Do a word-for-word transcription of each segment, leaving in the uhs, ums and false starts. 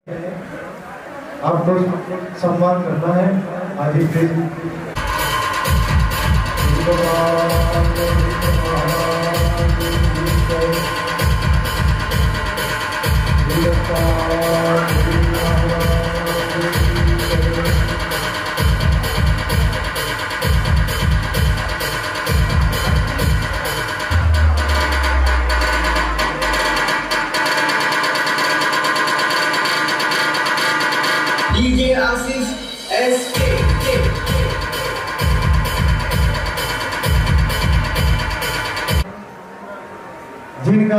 आपको सम्मान करना है। आदि प्लीज डीजे आशीष एस के जिनका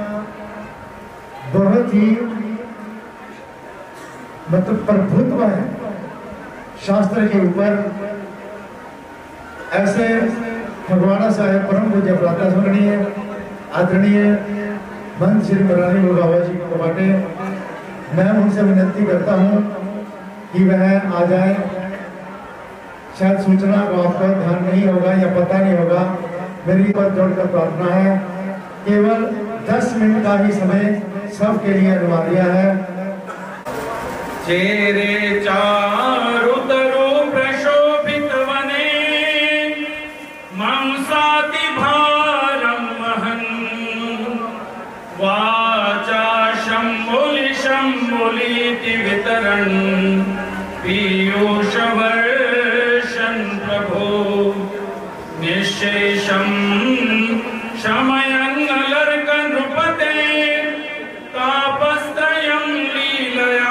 बहुत ही मतलब प्रभुत्व है शास्त्र के ऊपर, ऐसे भगवाना साहेब परम पूज्य प्रातः स्मरणीय आदरणीय महंत श्री मरानी बाबा जी को बाटे, मैं उनसे विनती करता हूँ कि वह आ जाए। शायद सूचना को आपका ध्यान नहीं होगा या पता नहीं होगा, मेरी पर जोड़कर प्रार्थना है। केवल दस मिनट का ही समय सबके लिए अनिवार्य है। चेरे चारु तरु प्रशोभित वने मांसाति भारम वहन वाचा शंभुलि शंभुलीति वितरण पीयूष वर्षन् प्रभो निःशेषं शमयन् अलर्क नृपते तापस्त्रयं लीलया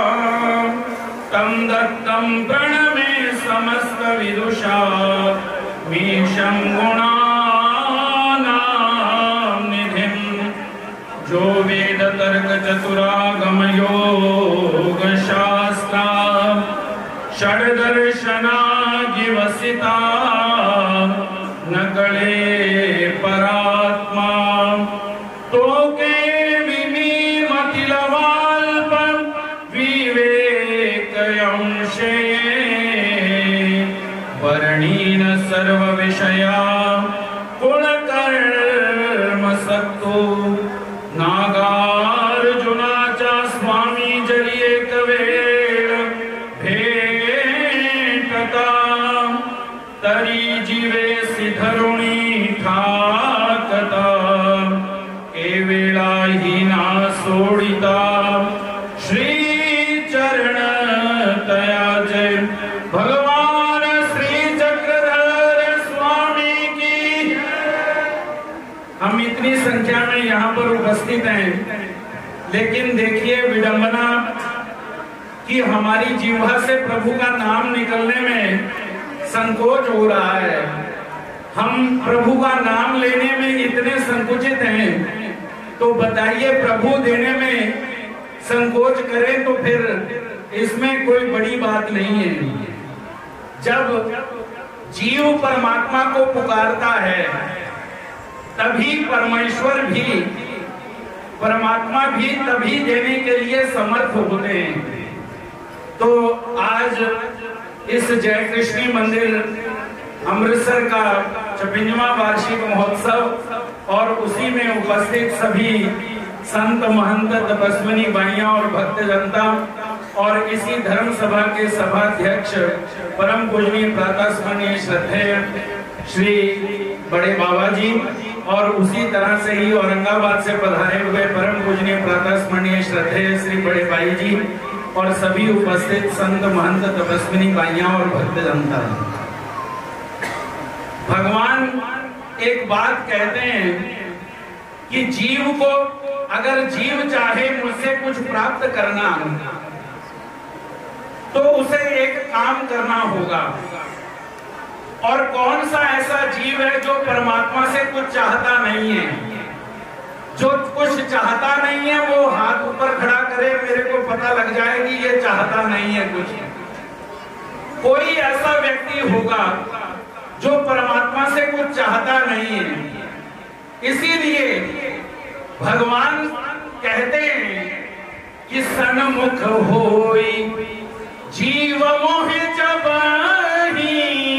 तं दत्तं प्रणमे समस्त विदुषा मीशं गुणानां निधिं जो वेद तर्क चतुरागम योग शास्त्रा षड्दर्शना जीवसिता नकले परात्मा तो के विमीमतिलवाल्प विवेक अंशे वर्णीन सर्व विषया गुणकर्म सक्तो नागार्जुनाचा स्वामी जरी एक वेळ भेटता तरी जीवे धरुणी ठाकता केवेळा ही ना सोडिता श्री चरण तयाचे भगवान श्री चक्रधर स्वामी की। हम इतनी संख्या में यहाँ पर उपस्थित हैं, लेकिन देखिए विडंबना कि हमारी जीवा से प्रभु का नाम निकलने में संकोच हो रहा है। हम प्रभु का नाम लेने में इतने संकुचित हैं, तो बताइए प्रभु देने में संकोच करें तो फिर इसमें कोई बड़ी बात नहीं है। जब जीव परमात्मा को पुकारता है तभी परमेश्वर भी परमात्मा भी तभी देने के लिए समर्थ होते हैं। तो आज इस जय कृष्णी मंदिर अमृतसर का छप्पनवां वार्षिक महोत्सव और उसी में उपस्थित सभी संत महंत तपस्विनी बाइयां और भक्त जनता और इसी धर्म सभा के सभाध्यक्ष परम पूजनीय प्रातः स्मरणीय श्रद्धेय श्री बड़े बाबा जी और उसी तरह से ही औरंगाबाद से पधारे हुए परम पूजनीय प्रातः स्मरणीय श्रद्धेय श्री बड़े भाई जी और सभी उपस्थित संत महंत तपस्विनी बाइयां और भक्त जनता। भगवान एक बात कहते हैं कि जीव को अगर जीव चाहे मुझसे कुछ प्राप्त करना तो उसे एक काम करना होगा। और कौन सा ऐसा जीव है जो परमात्मा से कुछ चाहता नहीं है? जो कुछ चाहता नहीं है वो हाथ ऊपर खड़ा करे, मेरे को पता लग जाएगी ये चाहता नहीं है कुछ। कोई ऐसा व्यक्ति होगा जो परमात्मा से कुछ चाहता नहीं है। इसीलिए भगवान कहते हैं कि सन्मुख होई जीव मोह जबहि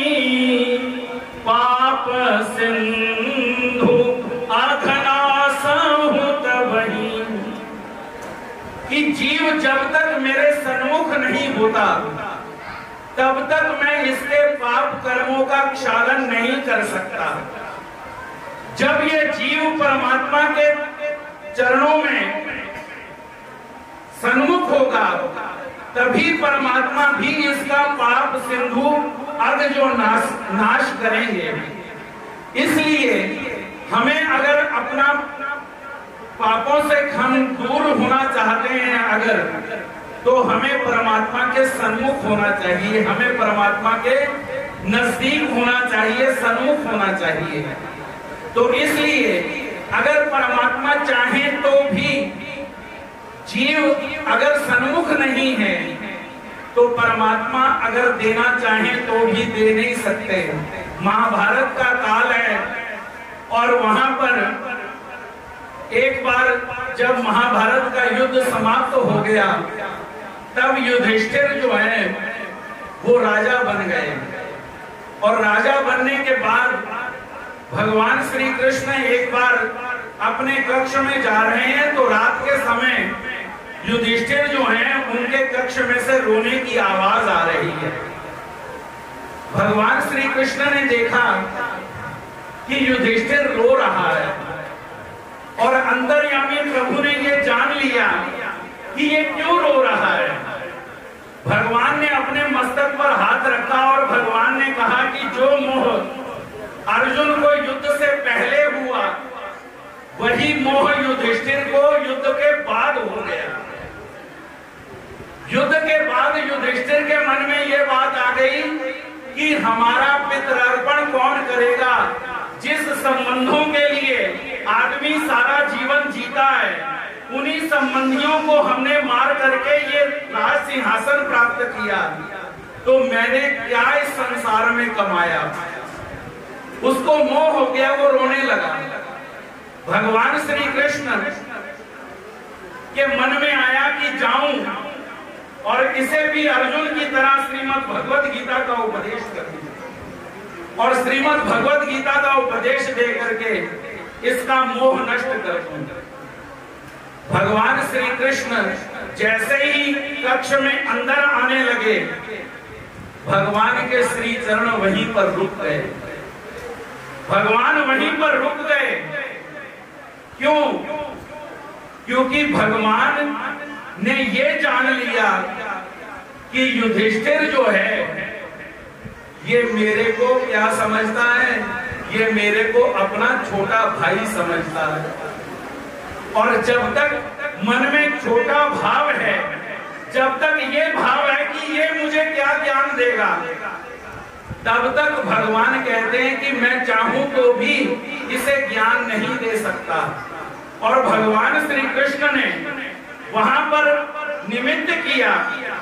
पाप सिंधु अघनासहु तबहि। कि जीव जब तक मेरे सन्मुख नहीं होता तब तक मैं इसके पाप कर्मों का क्षालन नहीं कर सकता। जब ये जीव परमात्मा के चरणों में सन्मुख होगा तभी परमात्मा भी इसका पाप सिंधु अग जो नाश नाश करेंगे। इसलिए हमें अगर अपना पापों से हम दूर होना चाहते हैं अगर, तो हमें परमात्मा के सन्मुख होना चाहिए, हमें परमात्मा के नजदीक होना चाहिए, सन्मुख होना चाहिए। तो इसलिए अगर परमात्मा चाहे तो भी जीव अगर सन्मुख नहीं है तो परमात्मा अगर देना चाहे तो भी दे नहीं सकते। महाभारत का काल है और वहां पर एक बार जब महाभारत का युद्ध समाप्त हो गया तब युधिष्ठिर जो है वो राजा बन गए और राजा बनने के बाद भगवान श्री कृष्ण एक बार अपने कक्ष में जा रहे हैं तो रात के समय युधिष्ठिर जो हैं उनके कक्ष में से रोने की आवाज आ रही है। भगवान श्री कृष्ण ने देखा कि युधिष्ठिर रो रहा है और अंतर्यामी प्रभु ने ये जान लिया कि ये क्यों रो रहा है। भगवान ने अपने मस्तक पर हाथ रखा और भगवान ने कहा कि जो मोह अर्जुन को युद्ध से पहले हुआ वही मोह युधिष्ठिर को युद्ध के बाद हो गया। युद्ध के बाद युधिष्ठिर के मन में यह बात आ गई कि हमारा पितृर्पण कौन करेगा। जिस संबंधों के लिए आदमी सारा जीवन जीता है उन्हीं संबंधियों को हमने मार करके ये राज सिंहासन प्राप्त किया, तो मैंने क्या इस संसार में कमाया। उसको मोह हो गया, वो रोने लगा। भगवान श्री कृष्ण के मन में आया कि जाऊं और इसे भी अर्जुन की तरह श्रीमद् भगवद गीता का उपदेश कर दूं और श्रीमद् भगवद गीता का उपदेश दे करके इसका मोह नष्ट कर दूं। भगवान श्री कृष्ण जैसे ही कक्ष में अंदर आने लगे भगवान के श्री चरण वहीं पर रुक गए। भगवान वहीं पर रुक गए। क्यों? क्योंकि भगवान ने ये जान लिया कि युधिष्ठिर जो है ये मेरे को क्या समझता है, ये मेरे को अपना छोटा भाई समझता है। और जब तक मन में छोटा भाव है, जब तक ये भाव है कि ये मुझे क्या ज्ञान देगा, तब तक भगवान कहते हैं कि मैं चाहूं तो भी इसे ज्ञान नहीं दे सकता। और भगवान श्री कृष्ण ने वहां पर निमित्त किया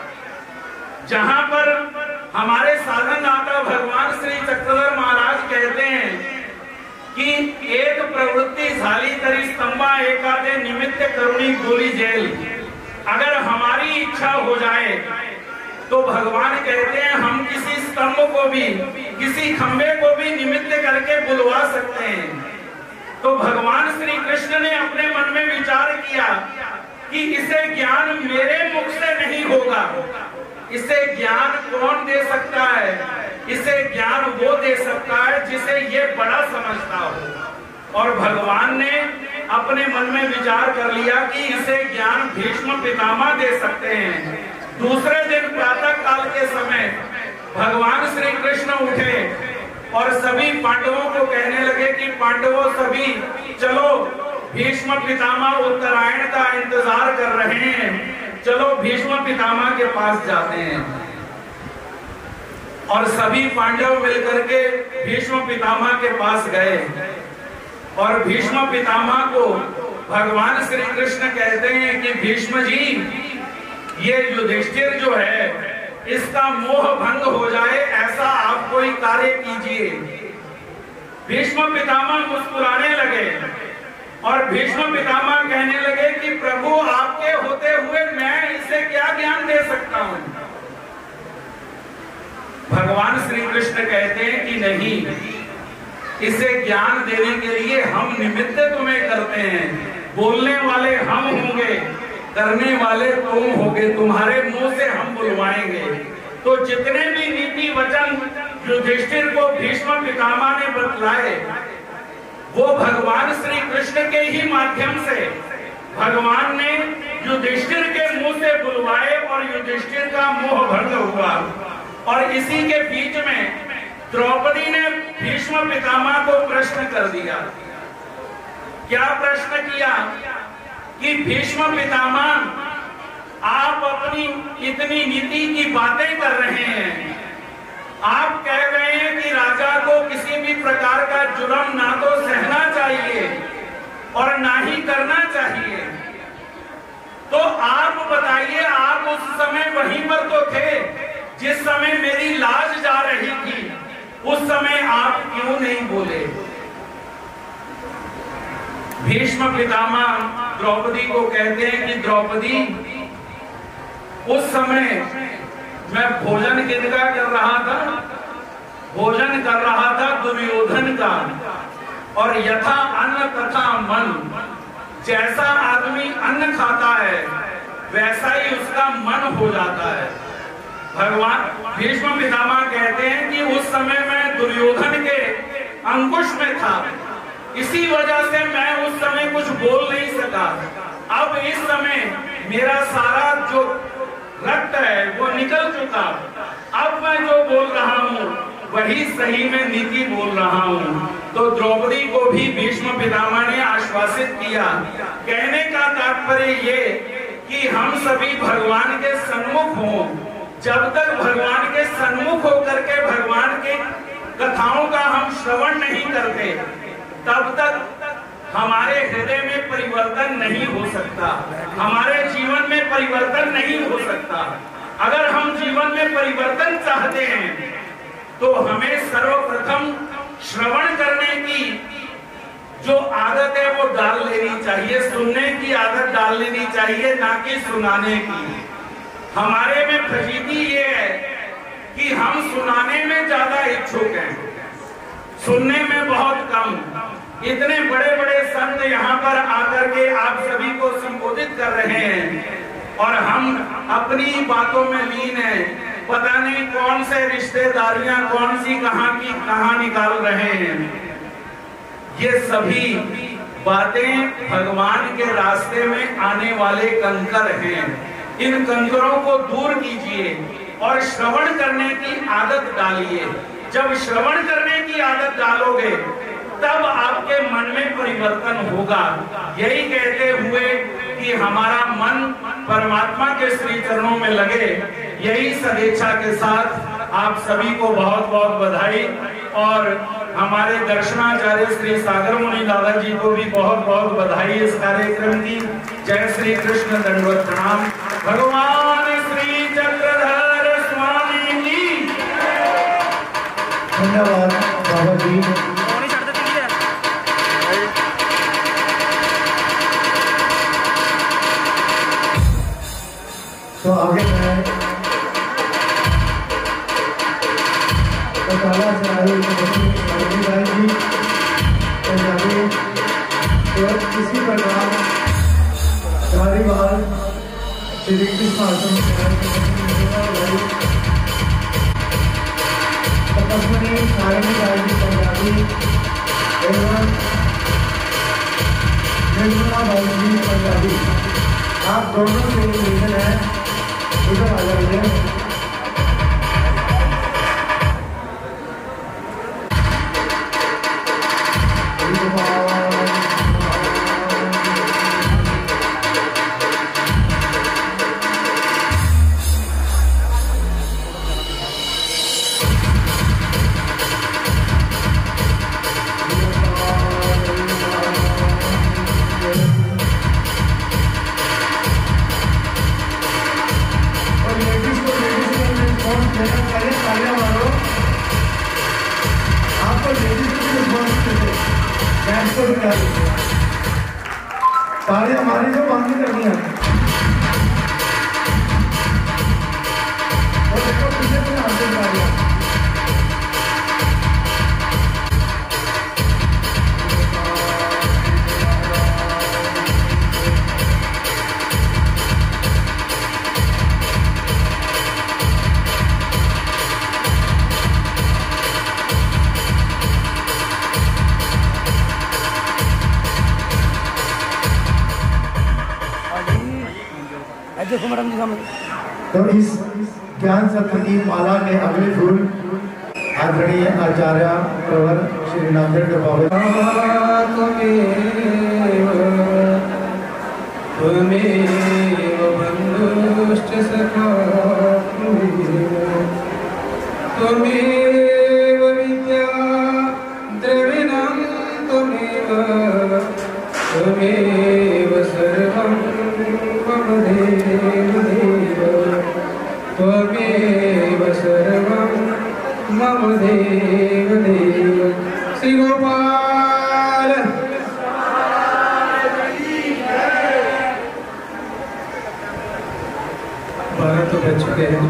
जहां पर हमारे साधनदाता भगवान श्री चक्रधर महाराज कहते हैं कि एक प्रवृत्ति झाली तरी स्तंभा एकादे निमित्त करुणी गोली जेल। अगर हमारी इच्छा हो जाए तो भगवान कहते हैं हम किसी स्तंभ को भी, किसी खंबे को भी निमित्त करके बुलवा सकते हैं। तो भगवान श्री कृष्ण ने अपने मन में विचार किया कि इसे ज्ञान मेरे मुख से नहीं होगा, इसे ज्ञान कौन दे सकता है? इसे ज्ञान वो दे सकता है जिसे ये बड़ा समझता हो। और भगवान ने अपने मन में विचार कर लिया कि इसे ज्ञान भीष्म पितामह दे सकते हैं। दूसरे दिन प्रातः काल के समय भगवान श्री कृष्ण उठे और सभी पांडवों को कहने लगे कि पांडवों सभी चलो, भीष्म पितामह उत्तरायण का इंतजार कर रहे हैं, चलो भीष्म पितामह के पास जाते हैं। और सभी पांडव मिलकर के भीष्म पितामह के पास गए और भीष्म पितामह को भगवान श्री कृष्ण कहते हैं कि भीष्म जी, ये युधिष्ठिर जो है इसका मोह भंग हो जाए ऐसा आप कोई कार्य कीजिए। भीष्म पितामह मुस्कुराने लगे और भीष्म पितामह कहने लगे कि प्रभु आपके होते हुए मैं इसे क्या ज्ञान दे सकता हूं। भगवान श्री कृष्ण कहते हैं कि नहीं, इसे ज्ञान देने के लिए हम निमित्त तुम्हें करते हैं, बोलने वाले हम होंगे, करने वाले तुम होगे, तुम्हारे मुंह से हम बुलवाएंगे। तो जितने भी नीति वचन युधिष्ठिर को भीष्म पितामह ने बतलाए, वो भगवान श्री कृष्ण के ही माध्यम से भगवान ने युधिष्ठिर के मुंह से बुलवाए और युधिष्ठिर का मोह भंग हुआ। और इसी के बीच में द्रौपदी ने भीष्म पितामह को प्रश्न कर दिया। क्या प्रश्न किया कि भीष्म पितामह, आप अपनी इतनी नीति की बातें कर रहे हैं, आप कह रहे हैं कि राजा को किसी भी प्रकार का जुर्म ना तो सहना चाहिए और ना ही करना चाहिए। तो आप बताइए, आप उस समय वहीं पर तो थे जिस समय मेरी लाज जा रही थी, उस समय आप क्यों नहीं बोले? भीष्म पितामह द्रौपदी को कहते हैं कि द्रौपदी, उस समय मैं भोजन किनका कर रहा था? भोजन कर रहा था दुर्योधन का। और यथा अन्न तथा मन, जैसा आदमी अन्न खाता है वैसा ही उसका मन हो जाता है। भगवान भीष्म पितामह कहते हैं कि उस समय मैं दुर्योधन के अंकुश में था, इसी वजह से मैं उस समय कुछ बोल नहीं सका। अब इस समय मेरा सारा जो रक्त है वो निकल चुका, अब मैं जो बोल रहा हूँ वही सही में नीति बोल रहा हूँ। तो द्रौपदी को भी भीष्म पितामह ने आश्वासित किया। कहने का तात्पर्य ये कि हम सभी भगवान के सन्मुख हों। जब तक भगवान के सन्मुख होकर के भगवान के कथाओं का हम श्रवण नहीं करते, तब तक हमारे हृदय में परिवर्तन नहीं हो सकता, हमारे जीवन में परिवर्तन नहीं हो सकता। अगर हम जीवन में परिवर्तन चाहते हैं तो हमें सर्वप्रथम श्रवण करने की जो आदत है वो डाल लेनी चाहिए, सुनने की आदत डाल लेनी चाहिए, ना कि सुनाने की। हमारे में फजीती ये है कि हम सुनाने में ज्यादा इच्छुक हैं, सुनने में बहुत कम। इतने बड़े बड़े संत यहाँ पर आकर के आप सभी को संबोधित कर रहे हैं और हम अपनी बातों में लीन हैं। पता नहीं कौन से रिश्तेदारियां कौन सी कहां की कहां निकाल रहे हैं। ये सभी बातें भगवान के रास्ते में आने वाले कंकर हैं। इन कंकरों को दूर कीजिए और श्रवण करने की आदत डालिए। जब श्रवण करने की आदत डालोगे तब आपके मन में परिवर्तन होगा। यही कहते हुए कि हमारा मन परमात्मा के श्री चरणों में लगे, यही सदिच्छा के साथ आप सभी को बहुत बहुत बधाई और हमारे दर्शनाचार्य श्री सागर मुनि दादा जी को भी बहुत बहुत बधाई इस कार्यक्रम की। जय श्री कृष्ण, दंडवत प्रणाम। भगवान श्री चक्रधर स्वामी जी। धन्यवाद बाबा जी। तो आगे मैं बटाला से आए जी पंजाबी तो इसी प्रकार धारीवाल श्री कृष्ण आश्रम तपस्वनी सारणी जी पंजाबी एवं निर्मला जी पंजाबी, आप दोनों से निवेदन है इधर आ जाइए। तालियां हमारी जो बंद नहीं करनी है और देखो पीछे से आते तालियां। तो इस ज्ञान सत्र की माला के अगले फूल आदरणीय आचार्य प्रवर श्री नांदेड़ के बाबा बंधुश्च सखा त्वमेव विद्या द्रविणं त्वमेव त्वमेव सर्वं मम देव देव त्वमेव सर्वं मम देव देव। श्री गोपाल बारह तो बज चुके हैं,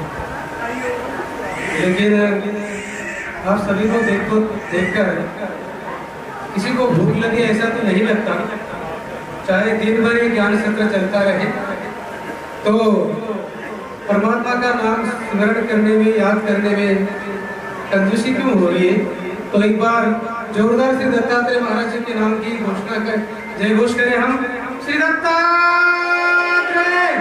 लेकिन आप सभी को देखो देखकर किसी को भूख लगी ऐसा तो नहीं लगता। चाहे दिन भर ये ज्ञान सत्र चलता रहे तो परमात्मा का नाम स्मरण करने में, याद करने में कंजूसी क्यों हो रही है? तो एक बार जोरदार श्री दत्तात्रेय महाराज जी के नाम की घोषणा कर जय घोष करें हम। श्री दत्तात्रेय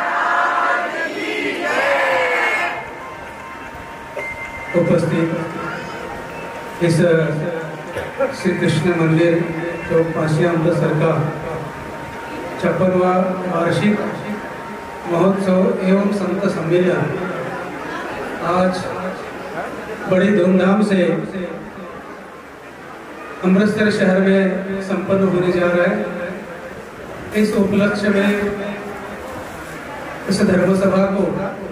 उपस्थित इस श्री कृष्ण मंदिर जो पासिया अमृतसर का छप्पनवा वार्षिक महोत्सव एवं संत सम्मेलन आज बड़ी धूमधाम से अमृतसर शहर में संपन्न होने जा रहा है। इस उपलक्ष्य में इस धर्म सभा को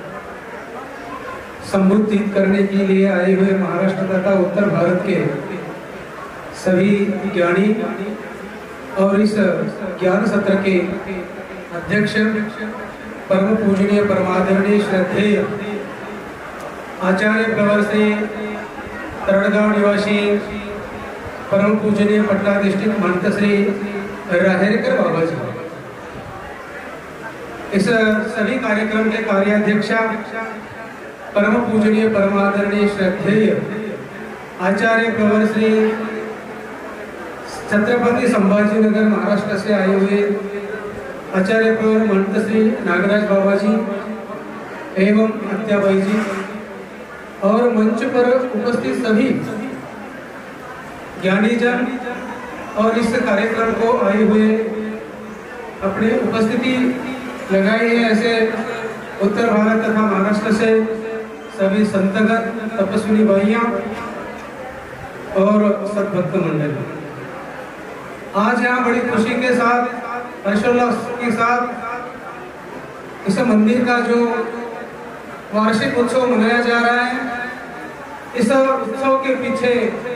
संबोधित करने के लिए आए हुए महाराष्ट्र तथा उत्तर भारत के सभी ज्ञानी और इस ज्ञान सत्र के अध्यक्ष परम पूजनीय परमादरणीय श्रद्धेय आचार्य प्रवर श्री तरड़गांव निवासी परम पूजनीय पट्टाधिष्ठित महंत श्री राहेरकर बाबा जी, इस सभी कार्यक्रम के कार्याध्यक्षा परम पूजनीय परमादरणीय श्रद्धेय आचार्य प्रवर श्री छत्रपति संभाजीनगर महाराष्ट्र से आए हुए आचार्य प्रवर महंत श्री नागराज बाबा जी एवं अत्याबाई जी और मंच पर उपस्थित सभी ज्ञानीजन और इस कार्यक्रम को आए हुए अपनी उपस्थिति लगाई है ऐसे उत्तर भारत तथा महाराष्ट्र से सभी संतगण, तपस्विनी भाइयां और सद्भक्त मंडल आज यहाँ बड़ी खुशी के साथ, हर्षोल्लास के साथ इस मंदिर का जो वार्षिक उत्सव मनाया जा रहा है। इस उत्सव के पीछे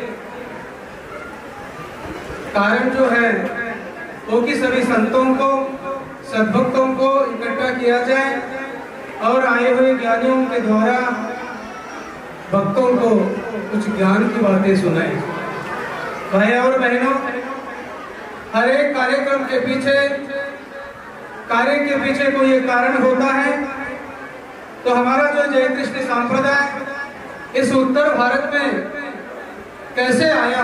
कारण जो है वो कि सभी संतों को, सद्भक्तों को इकट्ठा किया जाए और आए हुए ज्ञानियों के द्वारा भक्तों को कुछ ज्ञान की बातें सुनाए। भाई और बहनों, हर एक कार्यक्रम के पीछे, कार्य के पीछे कोई एक कारण होता है। तो हमारा जो जय कृष्ण संप्रदाय इस उत्तर भारत में कैसे आया,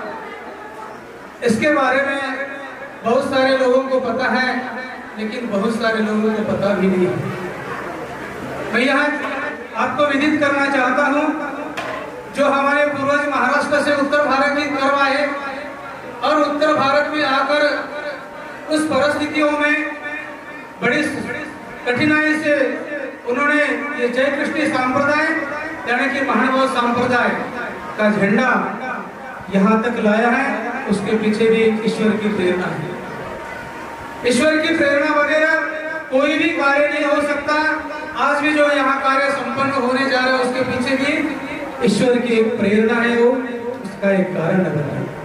इसके बारे में बहुत सारे लोगों को पता है, लेकिन बहुत सारे लोगों को पता भी नहीं है। मैं यहाँ आपको विदित करना चाहता हूँ, जो हमारे पूर्वज महाराष्ट्र से उत्तर भारत में कर्म आए और उत्तर भारत में आकर उस परिस्थितियों में बड़ी कठिनाई से उन्होंने ये जय कृष्ण संप्रदाय यानी कि महानुभाव संप्रदाय का झंडा यहाँ तक लाया है। उसके पीछे भी ईश्वर की प्रेरणा है। ईश्वर की प्रेरणा वगैरह कोई भी कार्य नहीं हो सकता। आज भी जो यहाँ कार्य संपन्न होने जा रहा है उसके पीछे भी ईश्वर की एक प्रेरणा है, वो उसका एक कारण है।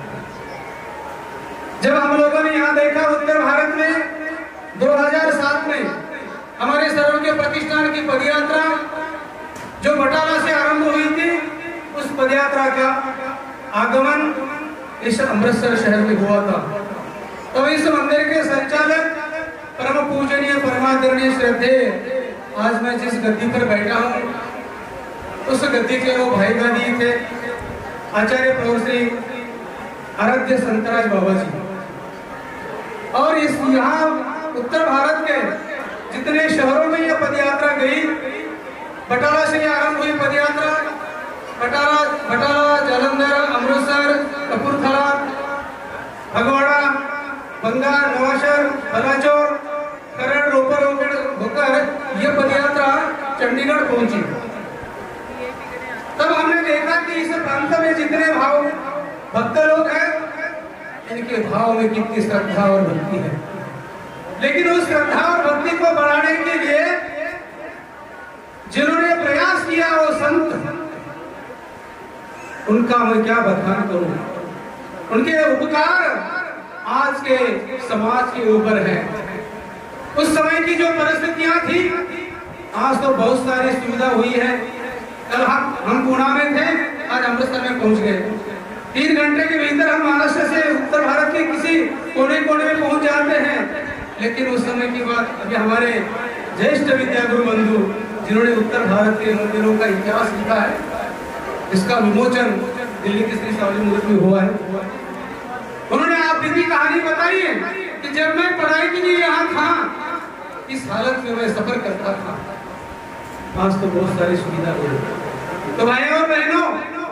जब हम लोगों ने यहाँ देखा उत्तर भारत में दो हज़ार सात में हमारे सर्वज्ञ प्रतिष्ठान की पदयात्रा जो बटाला से आरंभ हुई थी, उस पदयात्रा का आगमन इस अमृतसर शहर में हुआ था। तो इस मंदिर के संचालक परम पूजनीय परमादरणीय श्रद्धेय आज मैं जिस गद्दी पर बैठा हूँ उस गद्दी के वो भाई गादी थे आचार्य प्रभु श्री आराध्य संतराज बाबा जी। और इस यहाँ उत्तर भारत के जितने शहरों में यह पदयात्रा गई, बटाला से आरंभ हुई पदयात्रा, बटाला बटाला जालंधर, अमृतसर, कपूरथला, फगवाड़ा, बंगा, नवाशहर, बलाचौर, खरड़, रोपर होकर यह पदयात्रा चंडीगढ़ पहुंची। तब हमने देखा कि इस प्रांत में जितने भाव भक्त लोग हैं, इनके भाव में कितनी श्रद्धा और भक्ति है। लेकिन उस श्रद्धा और भक्ति को बढ़ाने के लिए जिन्होंने प्रयास किया वो संत, उनका मैं क्या बखान करूं। उनके उपकार आज के समाज के ऊपर है। उस समय की जो परिस्थितियां थी, आज तो बहुत सारी सुविधा हुई है। कल हम हम पुणे में थे, आज अमृतसर में पहुंच गए। तीन घंटे के भीतर हम महाराष्ट्र से उत्तर भारत के किसी कोने कोने में पहुंच जाते हैं। लेकिन उस समय की बात, अभी हमारे ज्येष्ठ विद्यागुरु बंधु जिन्होंने उत्तर भारत के मंदिरों का इतिहास लिखा है, इसका विमोचन दिल्ली के श्री सावली मूर्ति में हुआ है, उन्होंने आप बीती कहानी बताई है कि जब मैं पढ़ाई के लिए यहाँ था, इस हालत में मैं सफर करता था। आज तो बहुत सारी सुविधा हुई। तो भाइयों और बहनों,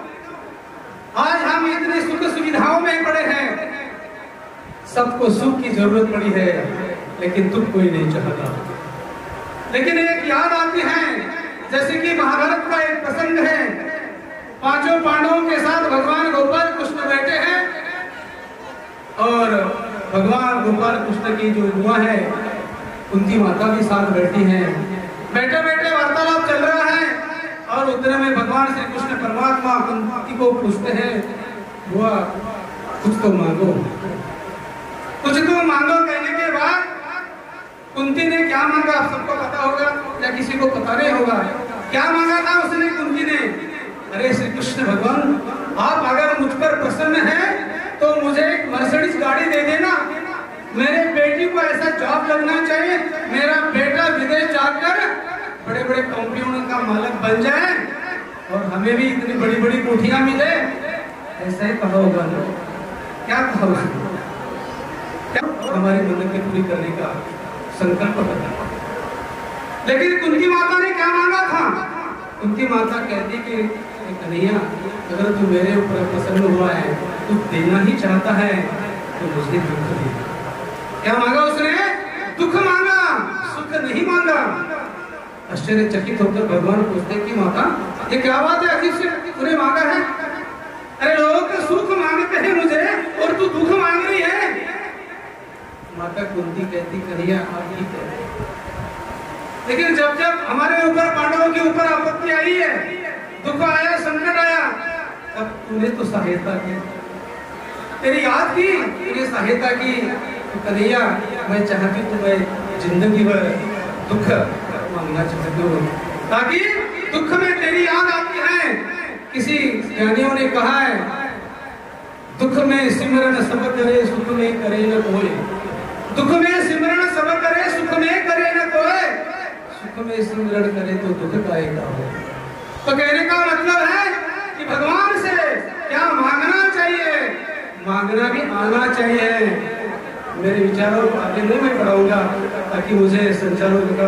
आज हम इतने सुख सुविधाओं में पड़े हैं। सबको सुख की जरूरत पड़ी है, लेकिन तुम कोई नहीं चाहता। लेकिन एक याद आती है, जैसे कि महाभारत का एक प्रसंग है। पांचों पांडवों के साथ भगवान गोपाल कृष्ण बैठे हैं और भगवान गोपाल कृष्ण की जो बुआ है, कुंती माता भी साथ बैठी हैं। बैठे बैठे वार्तालाप चल रहा है और उतने में भगवान श्री कृष्ण परमात्मा कुंती को पूछते हैं, बुआ कुछ तो मांगो, कुछ तो मांगो। कहने के बाद कुंती ने क्या मांगा, आप सबको पता होगा या किसी को पता नहीं होगा। क्या मांगा था उसने, कुंती ने, अरे श्री कृष्ण भगवान, आप अगर मुझ पर प्रसन्न हैं तो मुझे एक मर्सिडीज गाड़ी दे देना। मेरे बेटी को ऐसा जॉब लगना चाहिए, मेरा बेटा विदेश जाकर बड़े बड़े कंपनियों का मालिक बन जाए और हमें भी इतनी बड़ी बड़ी कोठियां मिले। ऐसा ही कहा होगा ना, क्या कहा उसने? हमारी मन्नतें पूरी करने का संकल्प करना। लेकिन कुंती माता ने क्या मांगा था? कुंती माता कहती कि कन्हैया, अगर तू मेरे ऊपर प्रसन्न हुआ है, तू देना ही चाहता है, तो मुझे दुख दे। क्या मांगा उसने? दुख मांगा, सुख नहीं मांगा। आश्चर्यचकित होकर भगवान पूछते कि माता, ये क्या बात है, अजीब से तूने मांगा है? अरे लोग सुख मांगते हैं मुझे और तू दुख मांग रही है। माता कुंती कहती, कन्हैया आप ही कहते, लेकिन जब जब हमारे ऊपर, पांडवों के ऊपर आपत्ति आई है, दुख आया, संकट आया, तब तूने तो सहायता की, तेरी याद की, तूने सहायता की। तो कन्हैया मैं चाहती हूँ, मैं जिंदगी भर दुख मांगना चाहती हूँ, ताकि दुख में तेरी याद आती है। किसी ज्ञानियों ने कहा है, दुख में सिमरन सब करे, सुख में करे न कोई। दुख में सिमरन सब करे, सुख में करे न कोई। सुख में सिमरन करे तो दुख का एक हो। तो कहने का मतलब है कि भगवान से क्या मांगना चाहिए, मांगना भी आना चाहिए। मेरे विचारों को आगे नहीं मैं बढ़ाऊंगा, ताकि मुझे संचालक का,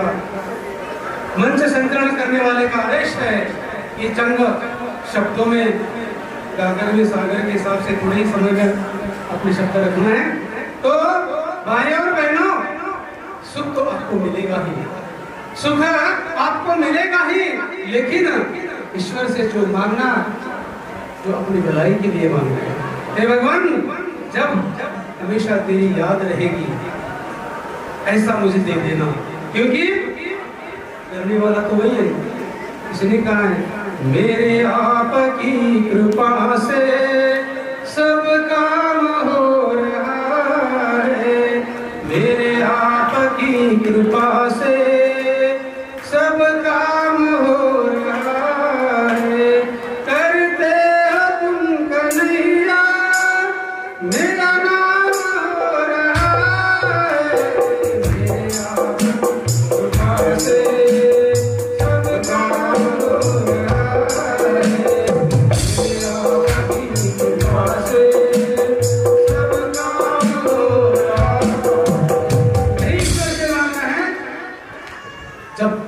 मंच संकलन करने वाले का आदेश है कि चंद शब्दों में, गागर में सागर के हिसाब से थोड़े ही समय में अपने शब्द रखना है। तो भाइयों और बहनों, सुख तो आपको मिलेगा ही, सुख आपको मिलेगा ही, लेकिन ईश्वर से जो मांगना, जो अपनी भलाई के लिए मांगना है। हे भगवान, जब हमेशा तेरी याद रहेगी, ऐसा मुझे दे देना, क्योंकि करने वाला तो वही है। इसने कहा है, मेरे आपकी कृपा से सब काम हो रहा है, मेरे आपकी कृपा से सब काम हो रहा है, करते हो तुम कन्हैया मेरा नाम हो रहा है, मेरे आपकी कृपा से सब काम हो रहा है, मेरे आपकी कृपा से सब काम हो रहा है। ईश्वर के नाम है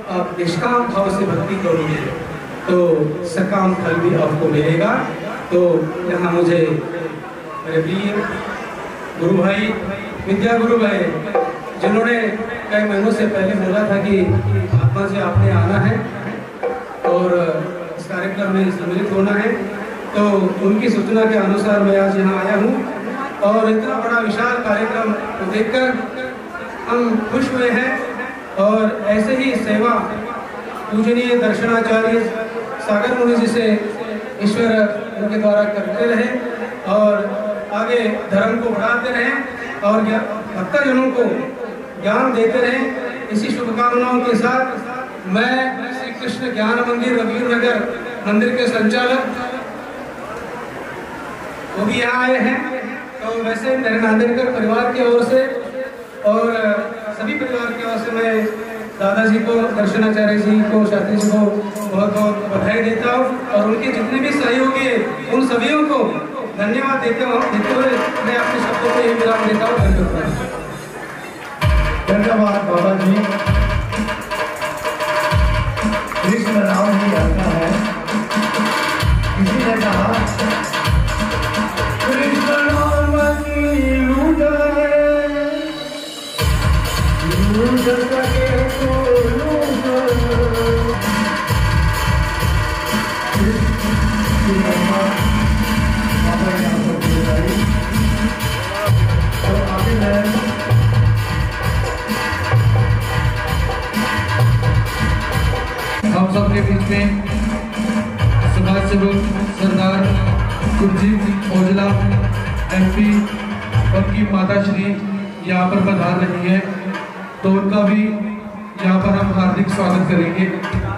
आप निष्काम भाव से भक्ति करोगे तो सकाम फल भी आपको मिलेगा। तो यहाँ मुझे मेरे प्रिय गुरु भाई, विद्या गुरु भाई, जिन्होंने कई महीनों से पहले बोला था कि आत्मा से आपने आना है और इस कार्यक्रम में सम्मिलित होना है, तो उनकी सूचना के अनुसार मैं आज यहाँ आया हूँ। और इतना बड़ा विशाल कार्यक्रम को देखकर हम खुश हुए हैं। और ऐसे ही सेवा पूजनीय दर्शनाचार्य सागर मुनि जी से ईश्वर उनके द्वारा करते रहे और आगे धर्म को बढ़ाते रहें और भक्तजनों को ज्ञान देते रहें। इसी शुभकामनाओं के साथ मैं श्री कृष्ण ज्ञान मंदिर रघुवीर नगर मंदिर के संचालक वो भी यहाँ आए हैं। तो वैसे मेरे नांदेड़कर परिवार की ओर से और सभी परिवार की ओर से मैं दादाजी को, दर्शनाचार्य जी को, शास्त्री जी को बहुत बहुत बधाई देता हूँ और उनके जितने भी सहयोगी हैं उन सभी को धन्यवाद देते हुए देते हुए मैं अपने शब्दों को यही विराम देता हूँ। धन्यवाद। धन्यवाद बाबा जी। कृष्ण नाम ही आता है। किसी ने कहा कृष्ण नाम की लूट है, लूट सके तो लूट। बाबा ने आपको बताई तो आगे मैं हम सबके बीच में समाज सेवक सरदार गुरजीत सिंह औजला एमपी, उनकी माता श्री यहाँ पर पधार रही है, तो उनका भी यहाँ पर हम हार्दिक स्वागत करेंगे।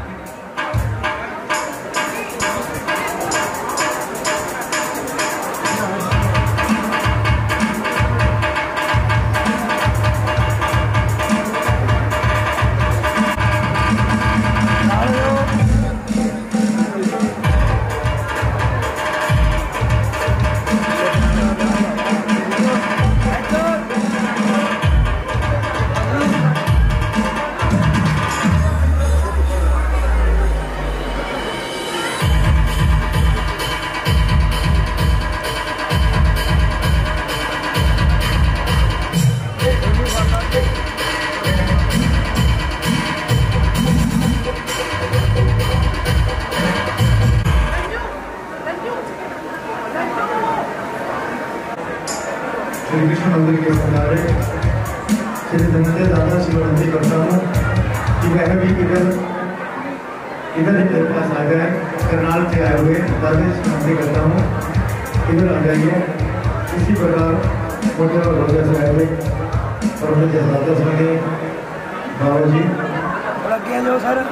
श्री कृष्ण मंदिर के किनारे श्री धनंजय दादा से विनती करता हूँ कि वह भी इधर इधर ही मेरे पास आ जाए। करनाल से आए हुए दादा से विनती करता हूँ इधर आ जाइए। इसी प्रकार मोटे और रोजा से आए हुए और मुझे दादा सुने बाबा जी जो सर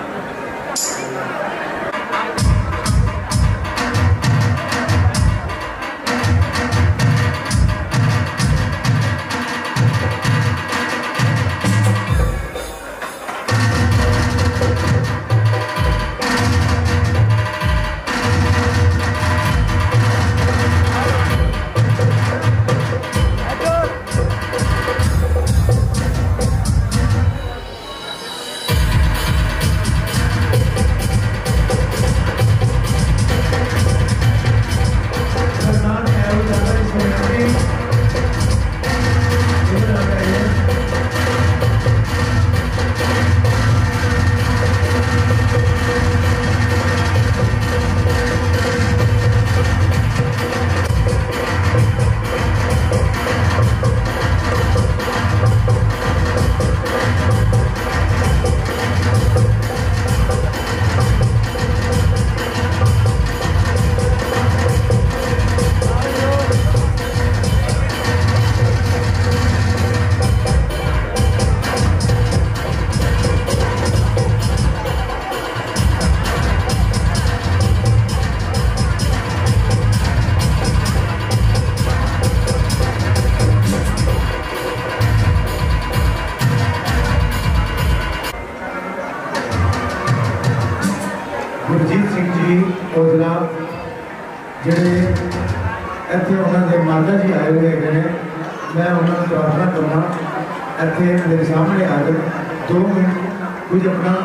गुरजीत सिंह जी औजला ਜਿਹੜੇ ਇੱਥੇ ਉਹਨਾਂ ਦੇ ਮਾਤਾ ਜੀ ਆਏ ਹੋਏ ਹੈਗੇ ਨੇ, ਮੈਂ ਉਹਨਾਂ ਨੂੰ ਪ੍ਰਾਰਥਨਾ ਕਰਨਾ ਇੱਥੇ ਮੇਰੇ ਸਾਹਮਣੇ ਆ ਕੇ ਦੋ ਮਿੰਟ ਕੁਝ ਆਪਣਾ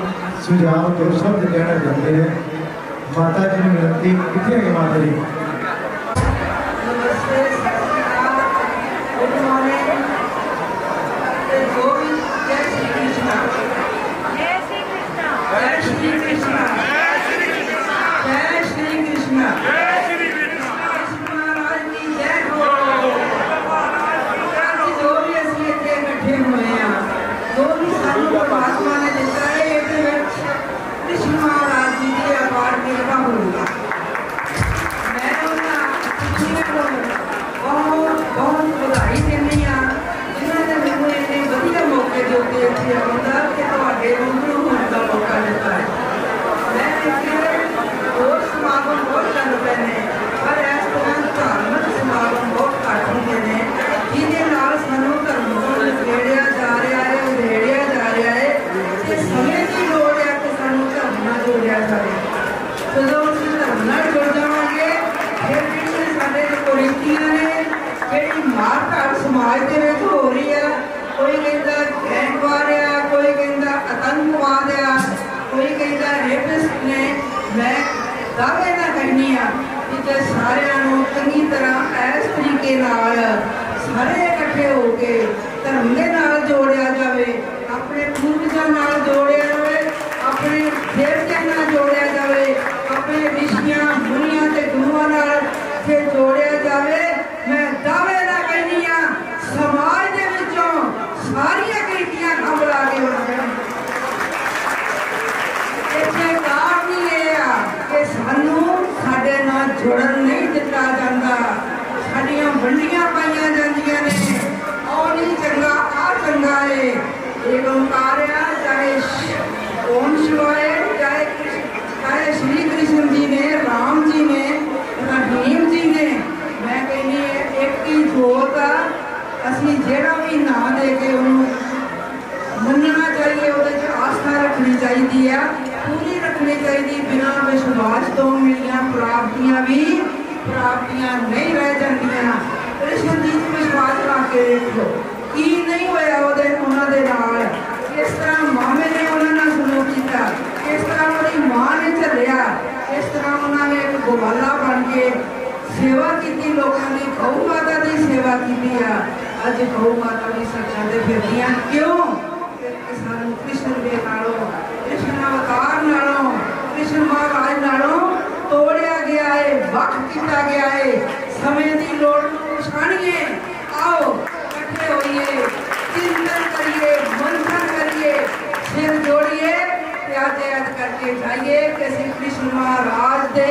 सुझाव दो शब्द कहना चाहते हैं। माता जी ने विनती कितने है माता जी? नमस्ते, गुड मॉर्निंग। जो भी जय श्री कृष्णा, जय श्री कृष्णा, जय श्री कृष्णा, जय श्री कृष्णा, जय श्री कृष्णा, जय श्री कृष्णा, कृष्ण महाराज की जय हो। आज जो भी असली इतने इकट्ठे हुए हैं, जो भी सानू परमात्मा ने दिता है, ये कृष्ण महाराज जी की अपार कृपा होगी। मैं बहुत बहुत बधाई देनी हाँ जिन्होंने मैंने इन्ने वधिया मौके के उत्ते इत्थे आउण दा ते तुहाडे रूबरू होण दा मौका दिता है। मैं इत्थे होर समागम बहुत कर पए ने, पर इस तरह धार्मिक समागम बहुत घੱਟ ਹੁੰਦੇ ਨੇ ਜਿਹਦੇ ਨਾਲ ਸਾਨੂੰ ਧਰਮ ਤੋਂ ਨਿਖੇੜਿਆ ਜਾ ਰਿਹਾ ਹੈ, ਉਧੇੜਿਆ ਜਾ ਰਿਹਾ ਹੈ ਤੇ ਸਮੇਂ ਦੀ ਲੋੜ ਹੈ ਕਿ ਸਾਨੂੰ ਧਰਮ ਨਾਲ ਜੋੜਿਆ ਜਾਵੇ। ਜਦੋਂ ਅਸੀਂ ਧਰਮ ਨਾਲ ਜੁੜ ਜਾਵਾਂਗੇ ਫਿਰ ਜਿਹੜੇ ਸਾਡੇ ਕੁਰੀਤੀਆਂ ਨੇ ਜਿਹੜੀ ਮਾਰ ਧਾੜ ਸਮਾਜ ਦੇ ਵਿੱਚ ਹੋ ਰਹੀ ਆ, ਕੋਈ ਕਹਿੰਦਾ ਗੈਂਗਵਾਰ ਆ, ਕੋਈ ਕਹਿੰਦਾ ਆਤੰਕਵਾਦ ਆ, ਕੋਈ ਕਹਿੰਦਾ ਰੇਪਿਸਟ ਨੇ। ਮੈਂ ਦਾਅਵੇ ਨਾਲ ਕਹਿੰਦੀ ਆ ਕਿ ਜੇ ਸਾਰਿਆਂ ਨੂੰ ਚੰਗੀ ਤਰ੍ਹਾਂ ਇਸ ਤਰੀਕੇ ਨਾਲ ਸਾਰੇ ਇਕੱਠੇ ਹੋ ਕੇ ਧਰਮ ਦੇ ਨਾਲ ਜੋੜਿਆ ਜਾਵੇ, ਆਪਣੇ ਪੂਰਵਜਾਂ ਨਾਲ ਜੋੜਿਆ ਜਾਵੇ, ਆਪਣੇ ਦੇਵਤਿਆਂ ਨਾਲ ਜੋੜਿਆ ਜਾਵੇ, ਆਪਣੇ ਰਿਸ਼ੀਆਂ ਮੁਨੀਆਂ ਤੇ ਗੁਰੂਆਂ ਨਾਲ ਜੇ ਜੋੜਿਆ ਜਾਵੇ। मैं दावे ना कहनी हाँ समाज के विचों सारिया गरीबियां खबरा के होने इतने कारण ही ये आ कि सानू साडे नाल जुड़न नहीं दिता जाता, साडियां वंडियां पाईयां जांदियां ने। ओ नहीं चंगा आ चंगा है एक ओंकार आ, चाहे ओम शिवाय, चाहे चाहे श्री कृष्ण जी ने, राम जी ने, रहीम जी ने। मैं कहनी है एक ही जोत आ, असी जेड़ा भी ना दे के उन्होंने मनना चाहिए, वो आस्था रखनी चाहिए, पूरी रखनी चाहिए। बिना विश्वास तो मिलिया प्राप्तियां भी प्राप्तियां नहीं रह जांदियां। कृष्ण जी से विश्वास रख के देखो की नहीं होया उहदे उन्हां दे नाल, किस तरह मामे ने उन्हां नाल सलूक कीता, किस तरह उहदी मां ने झल्लिया, किस तरह उन्होंने एक गवाला बन के सेवा की, लोगों ने गौ माता की सेवा की। अज गौ माता भी सच्चा दे फिरदियां क्यों? सानू कृष्ण दे नालों, कृष्ण अवतार नालों, कृष्ण महाराज नालों तोड़िया गया है, वख किया गया है। समय की लोड़ को पछाणिए, आओ इकट्ठे होइए, चिंतन करिए, मंथन करिए, सिर जोड़िए, त्याग त्याग करके जाइए कि श्री कृष्ण महाराज दे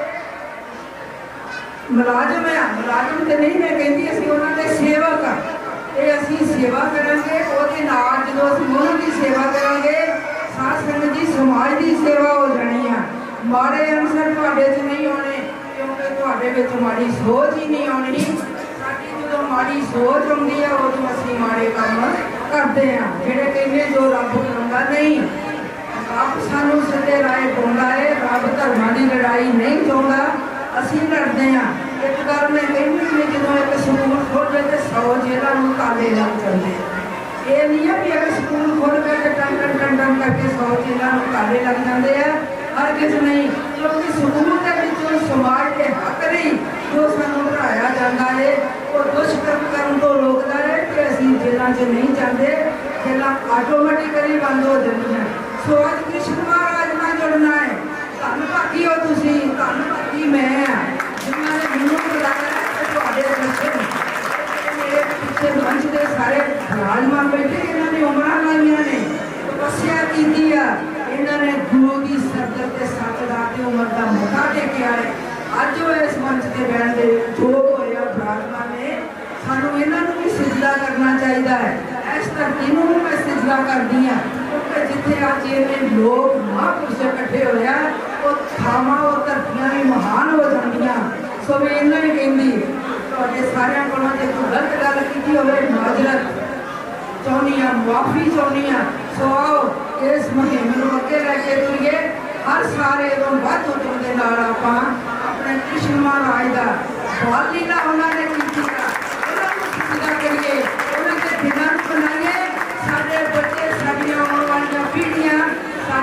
मुलाजम है। मुलाजम तो नहीं, मैं कहती असीं उन्हां दे सेवक आ। ये असीं सेवा करांगे, ओहदे नाल जदों असीं उन्हां दी सेवा करांगे, साध संगत जी समाज की सेवा हो जानी है। माड़े अनसर तुहाडे च नहीं आने, क्योंकि तुहाडे विच माड़ी सोच ही नहीं आनी। साडी जदों माड़ी सोच आउंदी है उदों असीं माड़े काम करदे हां। जिहड़े कहंदे जो रब करांदा नहीं, रब सानू सच्चे राह पाउंदा है, रब धर्मां दी लड़ाई नहीं चाहुंदा, असीं लड़ते हैं। एक गल मैं कहनी कि जो एक स्कूल खोल तो सौ जेलों में ताले लग जाते। ये नहीं है कि अगर स्कूल खोल करके टन टन टन टन करके सौ जेलों में ताले लग जाते हैं, हर किस नहीं। क्योंकि स्कूल के समाज के हक नहीं जो सानू पढ़ाया जाता है वो दुष्कर्म करने तो रोकता है कि असीं जेलों च नहीं जाते, जेलों ऑटोमैटिकली बंद हो जाती। सो अज कृष्ण महाराज नाल जुड़ना है। धन भागी हो तुसीं, धन भागी मैं जिन्होंने मैनू बुलाया तुहाडे दर्शन मेरे पिछले मंच के सारे विराजमान बैठे, इन्होंने उमरां लाइयां ने, तपस्या की, इन्होंने गुरु की सरदर के सच ला के उम्र का मौका टेकिया है। अज वो इस मंच के बहन के जोग होया विराजमान ने, सानू इन्होंने भी सिजदा करना चाहिए है। इस धरती को मैं सिजदा करती हाँ क्योंकि जिथे अज इन्ने लोग महापुरुष इकट्ठे होया वो थावां वो धरतियां भी महान हो जांदियां। सो मैं इन्ना ही कहंदी तुहाडे सारियां कोलों जे कोई गलत गल कीती होवे माजरत चाहुंदी हां, माफी चाहुंदी हां। सो आओ इस मुहिम नूं अगे लैके तुरीए। हर सारे तो वध उद्यम दे नाल आपां अपने कृष्ण महाराज दा बाल लीला उन्होंने कीती आ, उन्हां नूं सिजदा करिए, उन्हां दे दिनां नूं बनाइए। साडे बच्चे, साडियां आउण वालियां पीढ़ियां साडे धर्म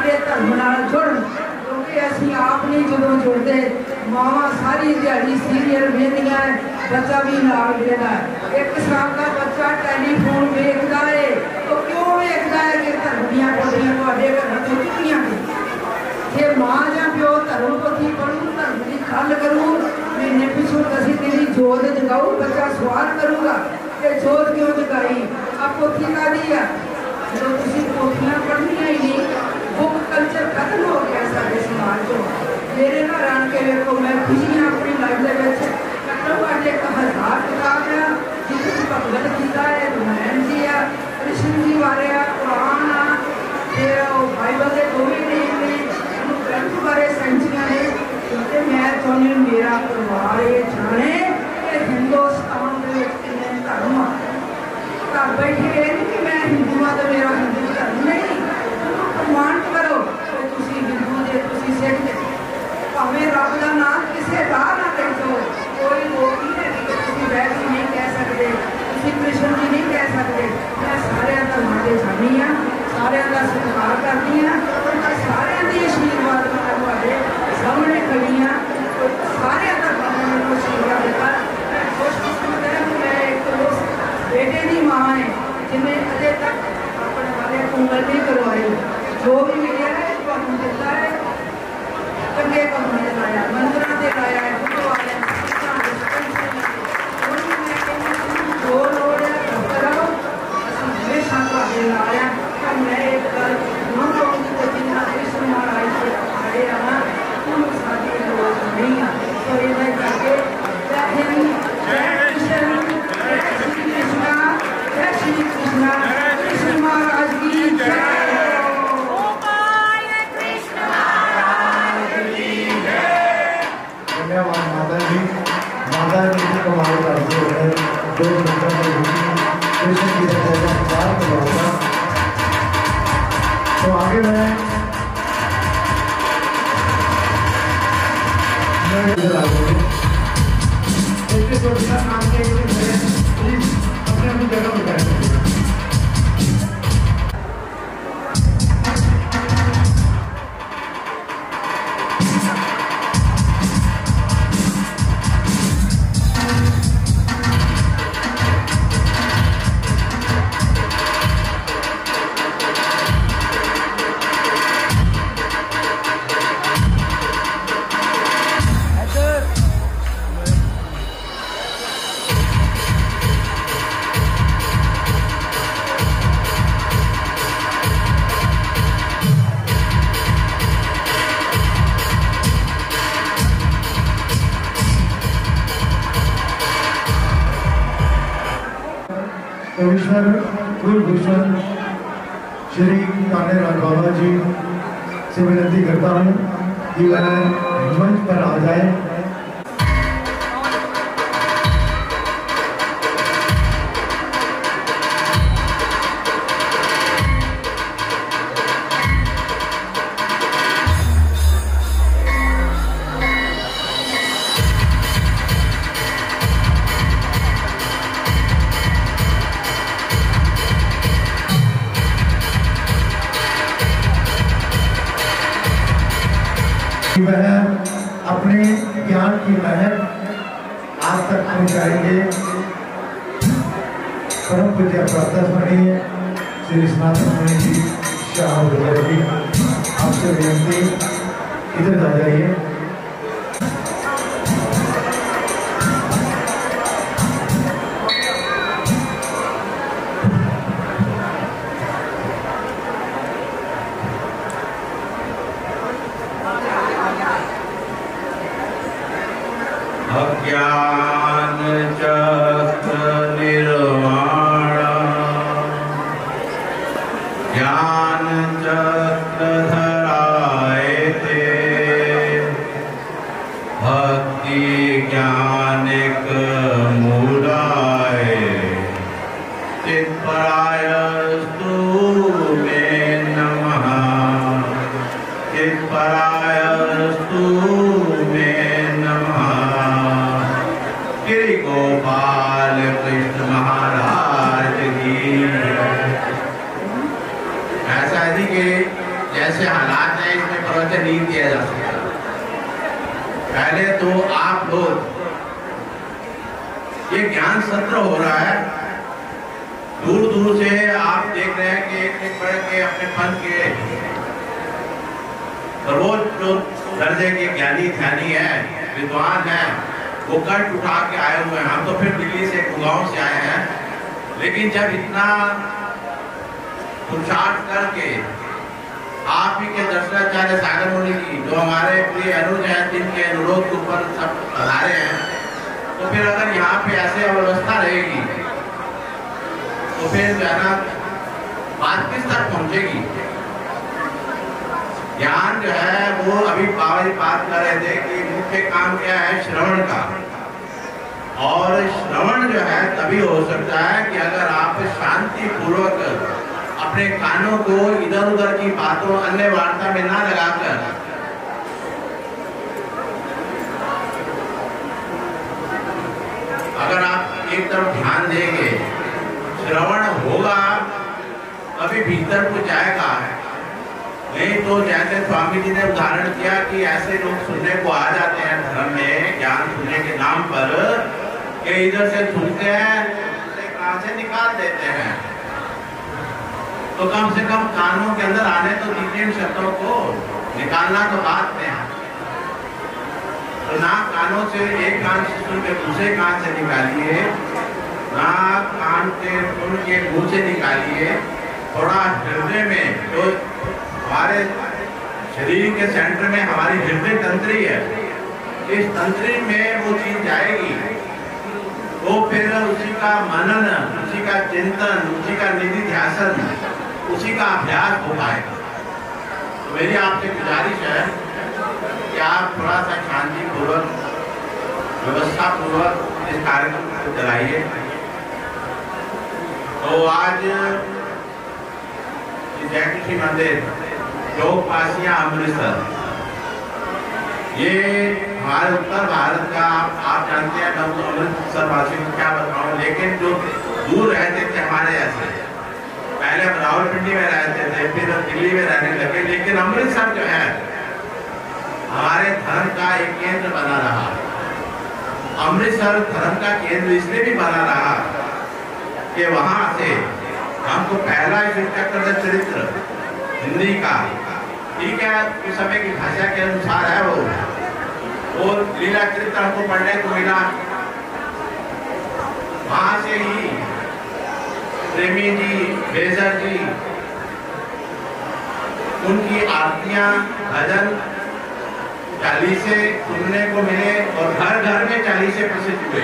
धर्म नाल जुड़न, क्योंकि असीं आप नहीं जदों जुड़ते मावां सारी दिहाड़ी सीरियल वेखदियां, बच्चा भी नाल वेखदा है। एक साल का बच्चा टेलीफोन वेखदा है तो क्यों वेखदा है कि धर्म दीयां पोथियां तुहाडे घरां चों चुक्कियां गईयां। जे मां जां प्यो धर्म पोथी पढ़ू, धर्म की गल करूँ, महीने पिछों दसी तेरी जोत जगाऊ, बच्चा सवाल करूँगा कि जोत क्यों जगाई, अब पोथी कादी है। जो तुसी पोथियां पढ़नियां ही नहीं, बुक कल्चर खत्म हो गया सारे समाज को। मेरे घर आन के देखो, मैं खुशियां अपनी लाइफ के घट्टो घट्ट एक हज़ार किताब है जिसमें भगवत गीता है, रामायण जी है, कृष्ण जी बारे है, कुरान है, फिर बाइबल के दो ही ने ग्रंथ बारे सेंचुरियां ने। क्योंकि मैं चाहती हूँ मेरा परिवार ये जाने कि हिंदुस्तान के कितने धर्म आ। घर बैठे ये नहीं कि मैं हिंदू हाँ तो मेरा हिंदू धर्म नहीं, कमांड करो तो तुसी हिंदू जे तुसी सिख जे, भावें रब का नाम किसी राह ना कह दो, कोई लोग नहीं है कि तुसी वैष्णव नहीं कह सकते, तुसी कृष्ण जी नहीं कह सकते। मैं सारे धर्मां के जानी हाँ, सारे का सत्कार करती हाँ, और मैं सारे के आशीर्वाद मैं तुहाडे सामने खड़ी हाँ। सारे धर्मां ने मैनूं आशीर्वाद दिता। मैं खुशकिस्मत है कि मैं एक उस बेटे की माँ है जिन्हें अजे तक अपने वाले उंगल नहीं करवाई। जो भी मिले है तुहानूं दिता है, चंगे कामों से लाया, मंदिरों से लाया है, गुरुद्वारे जो लोड़ है करो, असं हमेशा तुहाडे नाल आ। पर मैं एक गल जरूर कहूँगी कि जिन्ना कृष्ण महाराज से खड़े आना उन्होंने साडी लोड़ नहीं आ। तो इन्हें करके जय हिंद, जय कृष्ण, जय श्री कृष्णा, जय श्री कृष्णा, कृष्ण महाराज की जय। धन्यवाद माता जी। माता जी की कमाल करते हुए दो घंटे में कृष्ण की जयकार करवाऊंगा। तो आगे मैं मैं इधर आ गई। एक तो बिना काम के प्लीज अपने अपनी जगह पर बैठ जाइए। कमिश्नर कुलभूषण श्री कान्हेलाल बाबा जी से विनती करता हूँ कि वह मंच पर आ जाए। वह अपने ज्ञान की महक आप तक पहुंचाएंगे। परम पूज्य प्रातः स्मरणीय श्री सनातन मुनि जी शाह जी, आपसे विनती इधर आ जाइए। अज्ञान चक्र निर्वाण, ज्ञान चक्र धराए थे, भक्ति ज्ञानिक मूलाए, चित्परायस्तु मे नमः, चित्परायस्तु मे नमः। श्री गोपाल कृष्ण महाराज की। ऐसा है कि जैसे हालात है ढंग से नहीं किया जा सकता। पहले तो आप लोग, ये ज्ञान सत्र हो रहा है, दूर दूर से आप देख रहे हैं कि एक एक पढ़ के अपने पंथ के सर्वोच्च जो दर्जे के ज्ञानी ध्यानी है, विद्वान है, वो कट उठा के आए हुए हैं। हम तो फिर दिल्ली से गांव से आए हैं, लेकिन जब इतना पुरुषार्थ करके आप ही के दर्शनाचार्य सागर मुनि की, जो हमारे प्रिय अनुज हैं, जिनके अनुरोध के ऊपर सब पधारे हैं, तो फिर अगर यहाँ पे ऐसे अव्यवस्था रहेगी तो फिर जो है ना बात किस तक पहुंचेगी। ज्ञान जो है वो, अभी बाबा जी बात कर रहे थे कि मुख्य काम क्या है, श्रवण का। और श्रवण जो है तभी हो सकता है कि अगर आप शांति पूर्वक अपने कानों को इधर उधर की बातों, अन्य वार्ता में ना लगाकर अगर आप एक तरफ ध्यान देंगे, श्रवण होगा तभी भीतर को जाएगा। नहीं तो जैसे स्वामी जी ने उदाहरण किया कि ऐसे लोग सुनने को आ जाते हैं धर्म में, ज्ञान सुनने के नाम पर, कि इधर से सुनते हैं, दूसरे कान से निकाल देते हैं। तो कम से कम कानों के अंदर आने तो दीजिए शब्दों को, निकालना तो बात में है। तो ना कानों से एक कान से सुन के दूसरे कान से निकालिए, ना कान से सुन के मुंह से निकालिए। थोड़ा हृदय में, जो हमारे शरीर के सेंटर में हमारी हृदय तंत्री है, इस तंत्री में वो चीज जाएगी तो फिर उसी का मनन, उसी का चिंतन, उसी का निधि ध्यासन, उसी का अभ्यास हो पाएगा। तो मेरी आपसे गुजारिश है कि आप थोड़ा सा शांति पूर्वक, व्यवस्था पूर्वक इस कार्यक्रम को चलाइए। तो आज जय कृषि मंदिर चौपासिया अमृतसर, ये हमारे उत्तर भारत का, आप, आप जानते हैं, मैं अमृतसर वासी को क्या बताऊं, लेकिन जो दूर रहते थे हमारे ऐसे, पहले हम रावलपिंडी में रहते थे, फिर दिल्ली में रहने लगे, लेकिन अमृतसर जो है हमारे धर्म का एक केंद्र बना रहा। अमृतसर धर्म का केंद्र इसलिए भी बना रहा कि वहां से हमको पहला चरित्र हिंदी का, ठीक है, उस समय की भाषा के अनुसार है वो, और लीला चरित्र हमको पढ़ने को मिला। वहां से ही प्रेमी जी, बेजर जी, उनकी आरतियां, भजन, चालीसे सुनने को मिले और घर घर में चालीसे प्रसिद्ध हुए।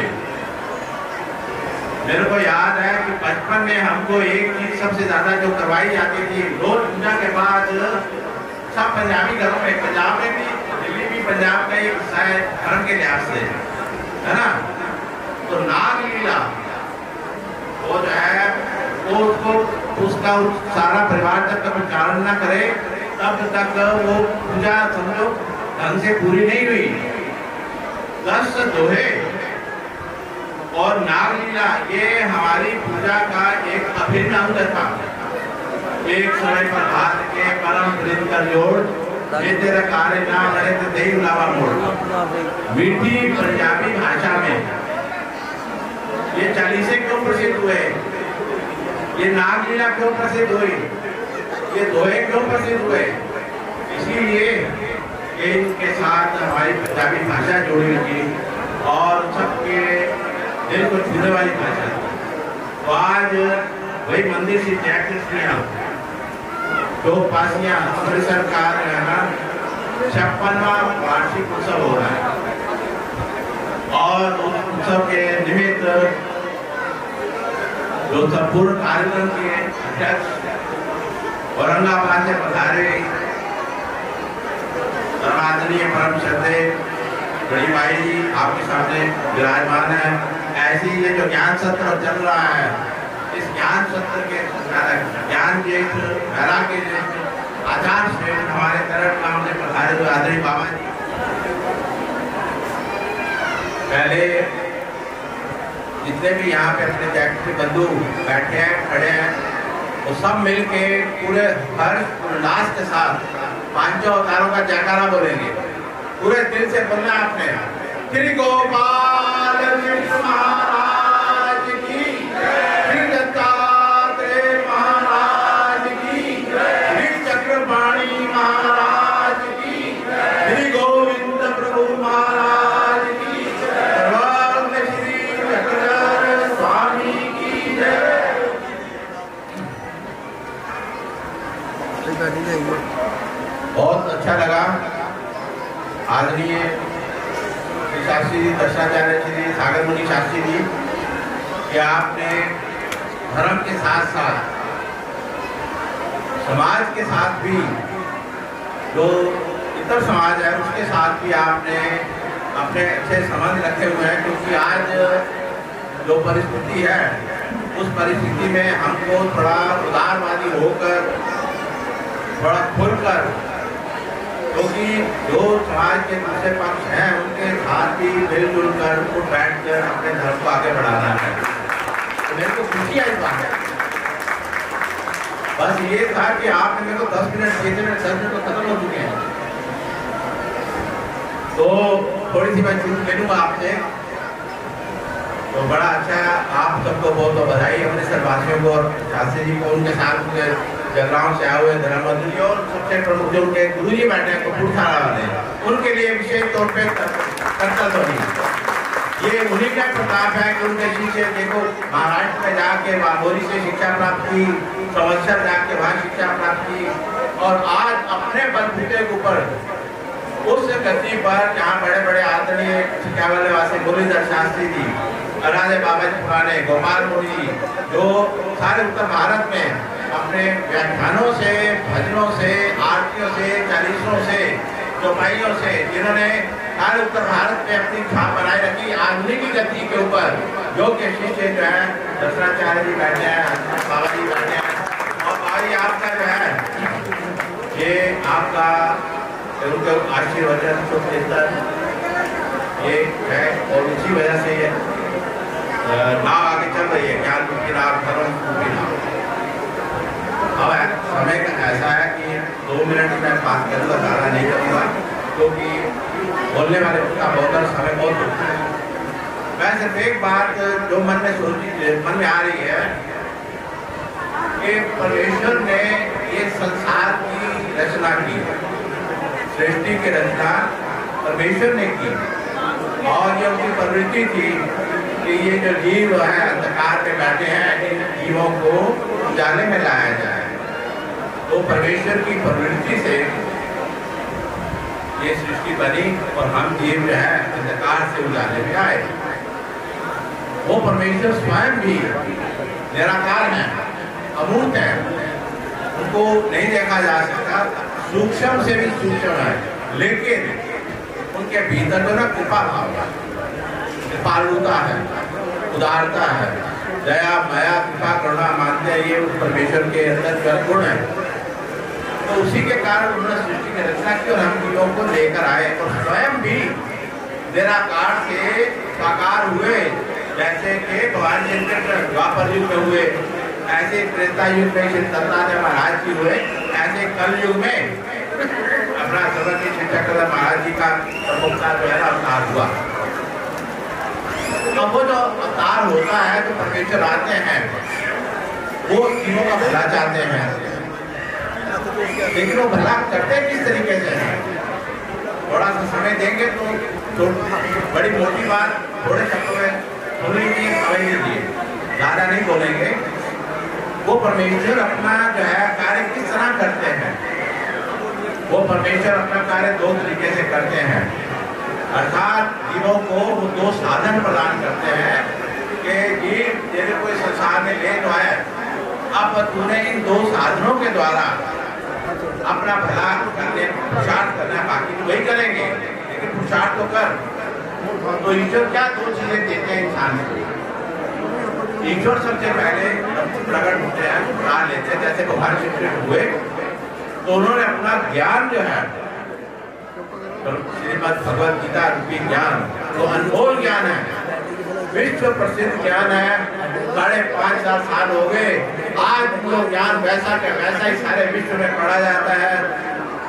मेरे को याद है कि बचपन में हमको एक चीज सबसे ज्यादा जो करवाई जाती थी, रोज पूजा के बाद सब पंजाबी घरों में, पंजाब में भी, दिल्ली भी पंजाब का एक हिस्सा है धर्म के लिहाज से, है ना। तो नागलीला वो जो है वो उसको, उसका सारा परिवार जब तक उच्चारण न करे तब तक वो पूजा समझो ढंग से पूरी नहीं हुई। दस दोहे और नागलीला ये हमारी पूजा का एक अभिन्न अंग था। एक समय पर हाथ के परम प्रीत कर जोड़, ये तेरा कार्य ना करे तो दही उलावा मोड़। मीठी पंजाबी भाषा में ये चालीसे क्यों प्रसिद्ध हुए, ये नागलीला क्यों प्रसिद्ध हुई, ये दोहे क्यों प्रसिद्ध हुए? इसीलिए इनके साथ हमारी पंजाबी भाषा जुड़ी हुई और सबके दिल को छूने वाली भाषा। तो आज वही मंदिर से जयकृष्णिया चौपासिया अमृतसर का छप्पनवा वार्षिक उत्सव हो रहा है और उस उत्सव के निमित्त जो संपूर्ण कार्यक्रम के अध्यक्ष औरंगाबाद से पधारे आदरणीय परम श्रद्धे बड़ी माई जी आपके सामने विराजमान है। ऐसी ये जो ज्ञान सत्र चल रहा है, इस ज्ञान सत्र के ज्ञान ज्येष्ठ मेला के आचार्य श्रेष्ठ हमारे तरह गांव से पधारे हुए आदरणीय बाबा जी, पहले जितने भी यहाँ पे अपने जैकटी बंधु बैठे हैं, खड़े हैं, वो सब मिलके पूरे हर उल्लास के साथ पांचों अवतारों का जयकारा बोलेंगे, पूरे दिल से बोलना आपने। श्री गोपाल कृष्ण महाराज की, श्री दत्तात्रेय महाराज की, श्री चक्रपाणी महाराज की, श्री गोविंद प्रभु महाराज की, सर्वज्ञ श्री चक्रधर स्वामी की जय। बहुत अच्छा लगा आदरणीय शास्त्री जी, दर्शनाचार्य श्री सागर मुनि शास्त्री जी, कि आपने धर्म के साथ साथ समाज के साथ भी, जो इतर समाज है उसके साथ भी आपने अपने अच्छे संबंध रखे हुए हैं। क्योंकि आज जो परिस्थिति है उस परिस्थिति में हमको थोड़ा उदारवादी होकर, थोड़ा खुलकर, क्योंकि जो समाज के दूसरे पक्ष हैं उनके साथ भी मिलजुल कर उठ बैठ कर अपने धर्म को आगे बढ़ाना है। तो मेरे को खुशी आई बात है, बस ये था कि आपने मेरे को दस मिनट दिए थे, मेरे दस मिनट तो खत्म हो चुके हैं, तो थोड़ी सी मैं छूट ले लूँगा आपसे। तो बड़ा अच्छा, आप सबको बहुत बहुत बधाई, अमृतसर वासियों को और शास्त्री जी को, उनके साथ जगरांव से आए हुए धर्मवंत जी, और सबसे प्रमुख जो उनके गुरु जी बैठे हैं कपूरथला वाले, उनके लिए विशेष तौर पे करता ध्वनि। ये उन्हीं का प्रताप है कि उनके शिष्य देखो महाराष्ट्र में जाके बाबोरी से शिक्षा प्राप्त की, संवत्सर जाके वहाँ शिक्षा प्राप्त की, और आज अपने बलबूते के ऊपर उस गति पर जहाँ बड़े बड़े आदरणीय शिक्षा वाले वासी मुरलीधर शास्त्री जी, राजे बाबा जी पुराने, गोपाल मुनि जी, जो सारे उत्तर भारत में अपने व्याख्यानों से, भजनों से, आरतियों से, चालीसों से, चौपाइयों से, जिन्होंने सारे उत्तर भारत में अपनी छाप बनाए रखी, आधुनिक गति के ऊपर, जो के शिष्य जो है दर्शनाचार्य जी बैठे हैं, बाबा जी बैठे हैं, और भाई आपका जो है ये आपका उनके आशीर्वाद ये है, और उसी वजह से ये नाव आगे चल रही है, ज्ञान की नाव, धर्म की नाव। अब समय का ऐसा है कि दो मिनट में बात करूँगा, ज़्यादा नहीं करूँगा, क्योंकि बोलने वाले का बहुत समय बहुत होता है। मैं सिर्फ एक बात जो मन में सोची, मन में आ रही है कि परमेश्वर ने ये संसार की रचना की, सृष्टि की रचना परमेश्वर ने की, और ये उनकी प्रवृत्ति थी कि ये जो जीव है अंधकार में बैठे हैं, इन जीवों को उजाले में लाया जाए। तो परमेश्वर की प्रवृत्ति से ये सृष्टि बनी, और हम जीव जो है अंधकार से उजाले में आए। वो परमेश्वर स्वयं भी निराकार है, अमूर्त है, उनको नहीं देखा जा सकता, सूक्ष्म से भी सूक्ष्म है, लेकिन उनके भीतर जो ना कृपा भाव है, कृपालुता है, उदारता है, दया माया कृपा करुणा मानते हैं, ये उस परमेश्वर के अंदर जो गुण है। तो उसी के कारण उन्होंने सृष्टि की रचना की और हम जीवों को लेकर आए, और स्वयं भी निराकार से साकार हुए, जैसे कि भगवान श्री द्वापर युग में हुए, ऐसे त्रेता युग में श्री दत्तात्रेय महाराज जी हुए, ऐसे कल युग में अपना सर्वज्ञ श्री चक्रधर महाराज जी का प्रमुखता जो है अवतार हुआ। अब वो जो अवतार होता है तो परमेश्वर आते हैं, वो जीवों का भला चाहते हैं, लेकिन वो भला करते किस तरीके से हैं? थोड़ा सा समय देंगे तो, तो बड़ी मोटी बात थोड़े शब्दों में सुन लीजिए, समझ लीजिए, ज़्यादा नहीं बोलेंगे। वो परमेश्वर अपना जो है कार्य किस तरह करते हैं? वो परमेश्वर अपना कार्य दो तरीके से करते हैं, अर्थात जीवों को वो दो साधन प्रदान करते हैं कि जीव तेरे कोई संसार में ले तो है, अब तूने इन दो साधनों के द्वारा अपना भला करने पुरुषार्थ करना, बाकी तो वही करेंगे, लेकिन पुरुषार्थ तो कर। तो ईश्वर क्या दो चीजें देते हैं इंसान को? ईश्वर सबसे पहले प्रकट होते हैं, प्राण लेते हैं, जैसे भगवान श्री कृष्ण हुए तो उन्होंने अपना ज्ञान जो है, श्रीमद् भगवद गीता रूपी ज्ञान, तो अनमोल ज्ञान है, विश्व प्रसिद्ध ज्ञान है, साढ़े पाँच हजार साल हो गए, आज वो ज्ञान वैसा का वैसा ही सारे विश्व में पढ़ा जाता है।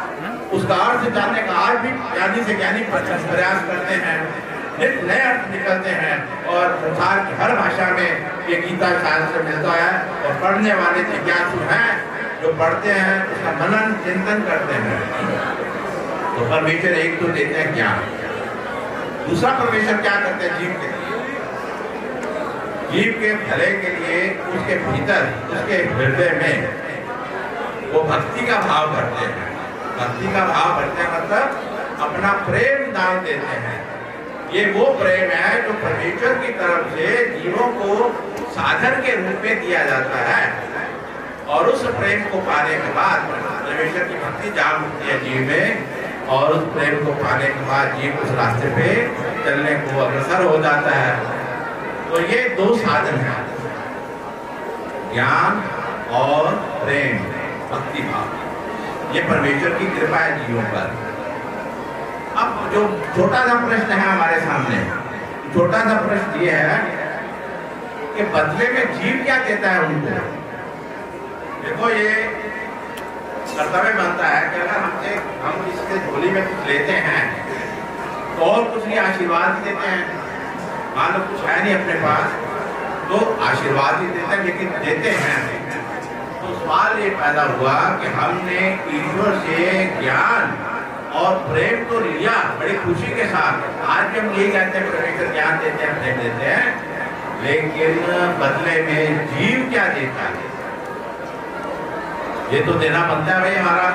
उसका अर्थ जानने का आज भी ज्ञानी से ज्ञानी प्रयास करते हैं, नित नए अर्थ निकलते हैं और संसार की हर भाषा में ये गीता शास्त्र मिलता है। और पढ़ने वाले जिज्ञासु हैं जो पढ़ते हैं उसका मनन चिंतन करते हैं तो परमेश्वर एक तो देते हैं ज्ञान, दूसरा परमेश्वर क्या करते हैं जीव के लिए, जीव के भले के लिए उसके भीतर उसके हृदय में वो भक्ति का भाव करते हैं। भक्ति का भाव करते हैं मतलब अपना प्रेम दान देते हैं। ये वो प्रेम है जो परमेश्वर की तरफ से जीवों को साधन के रूप में दिया जाता है और उस प्रेम को पाने के बाद परमेश्वर की भक्ति जाग उठती है जीव में और उस प्रेम को पाने के बाद जीव उस रास्ते पे चलने को अग्रसर हो जाता है। तो ये दो साधन हैं, ज्ञान और प्रेम, भक्ति भाव। ये परमेश्वर की कृपा है जीवों पर। अब जो छोटा सा प्रश्न है हमारे सामने, छोटा सा प्रश्न ये है कि बदले में जीव क्या देता है उनको। देखो ये कर्तव्य बनता है कि अगर हमसे हम इसके झोली में कुछ लेते हैं तो और कुछ नहीं आशीर्वाद देते हैं। मान लो कुछ है नहीं अपने पास तो आशीर्वाद ही देते हैं, लेकिन देते हैं। तो सवाल ये पैदा हुआ कि हमने ईश्वर से ज्ञान और प्रेम तो लिया बड़ी खुशी के साथ। आज भी हम यही कहते हैं परमेश्वर ज्ञान देते हैं, प्रेम देते हैं, लेकिन बदले में जीव क्या देता है ये तो देना बनता है भाई हमारा।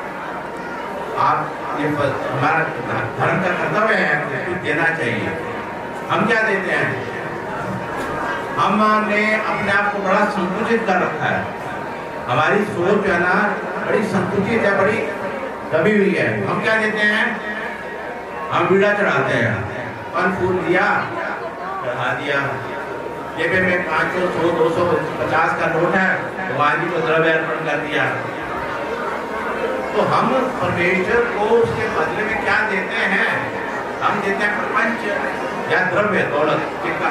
आप ये हमारा धर्म का कर्तव्य है, कुछ देना चाहिए। हम क्या देते हैं? हमने अपने आप को बड़ा संकुचित कर रखा है। हमारी सोच जो है ना बड़ी संकुचित है, बड़ी दबी हुई है। हम क्या देते हैं? हम बीड़ा चढ़ाते हैं, फल फूल दिया चढ़ा दिया, जेबे में पाँच सौ सौ दो सौ पचास का नोट है भगवान जी को द्रव्य अर्पण कर दिया। तो हम परमेश्वर को उसके बदले में क्या देते हैं? हम देते हैं प्रपंच या द्रव्य, दौलत,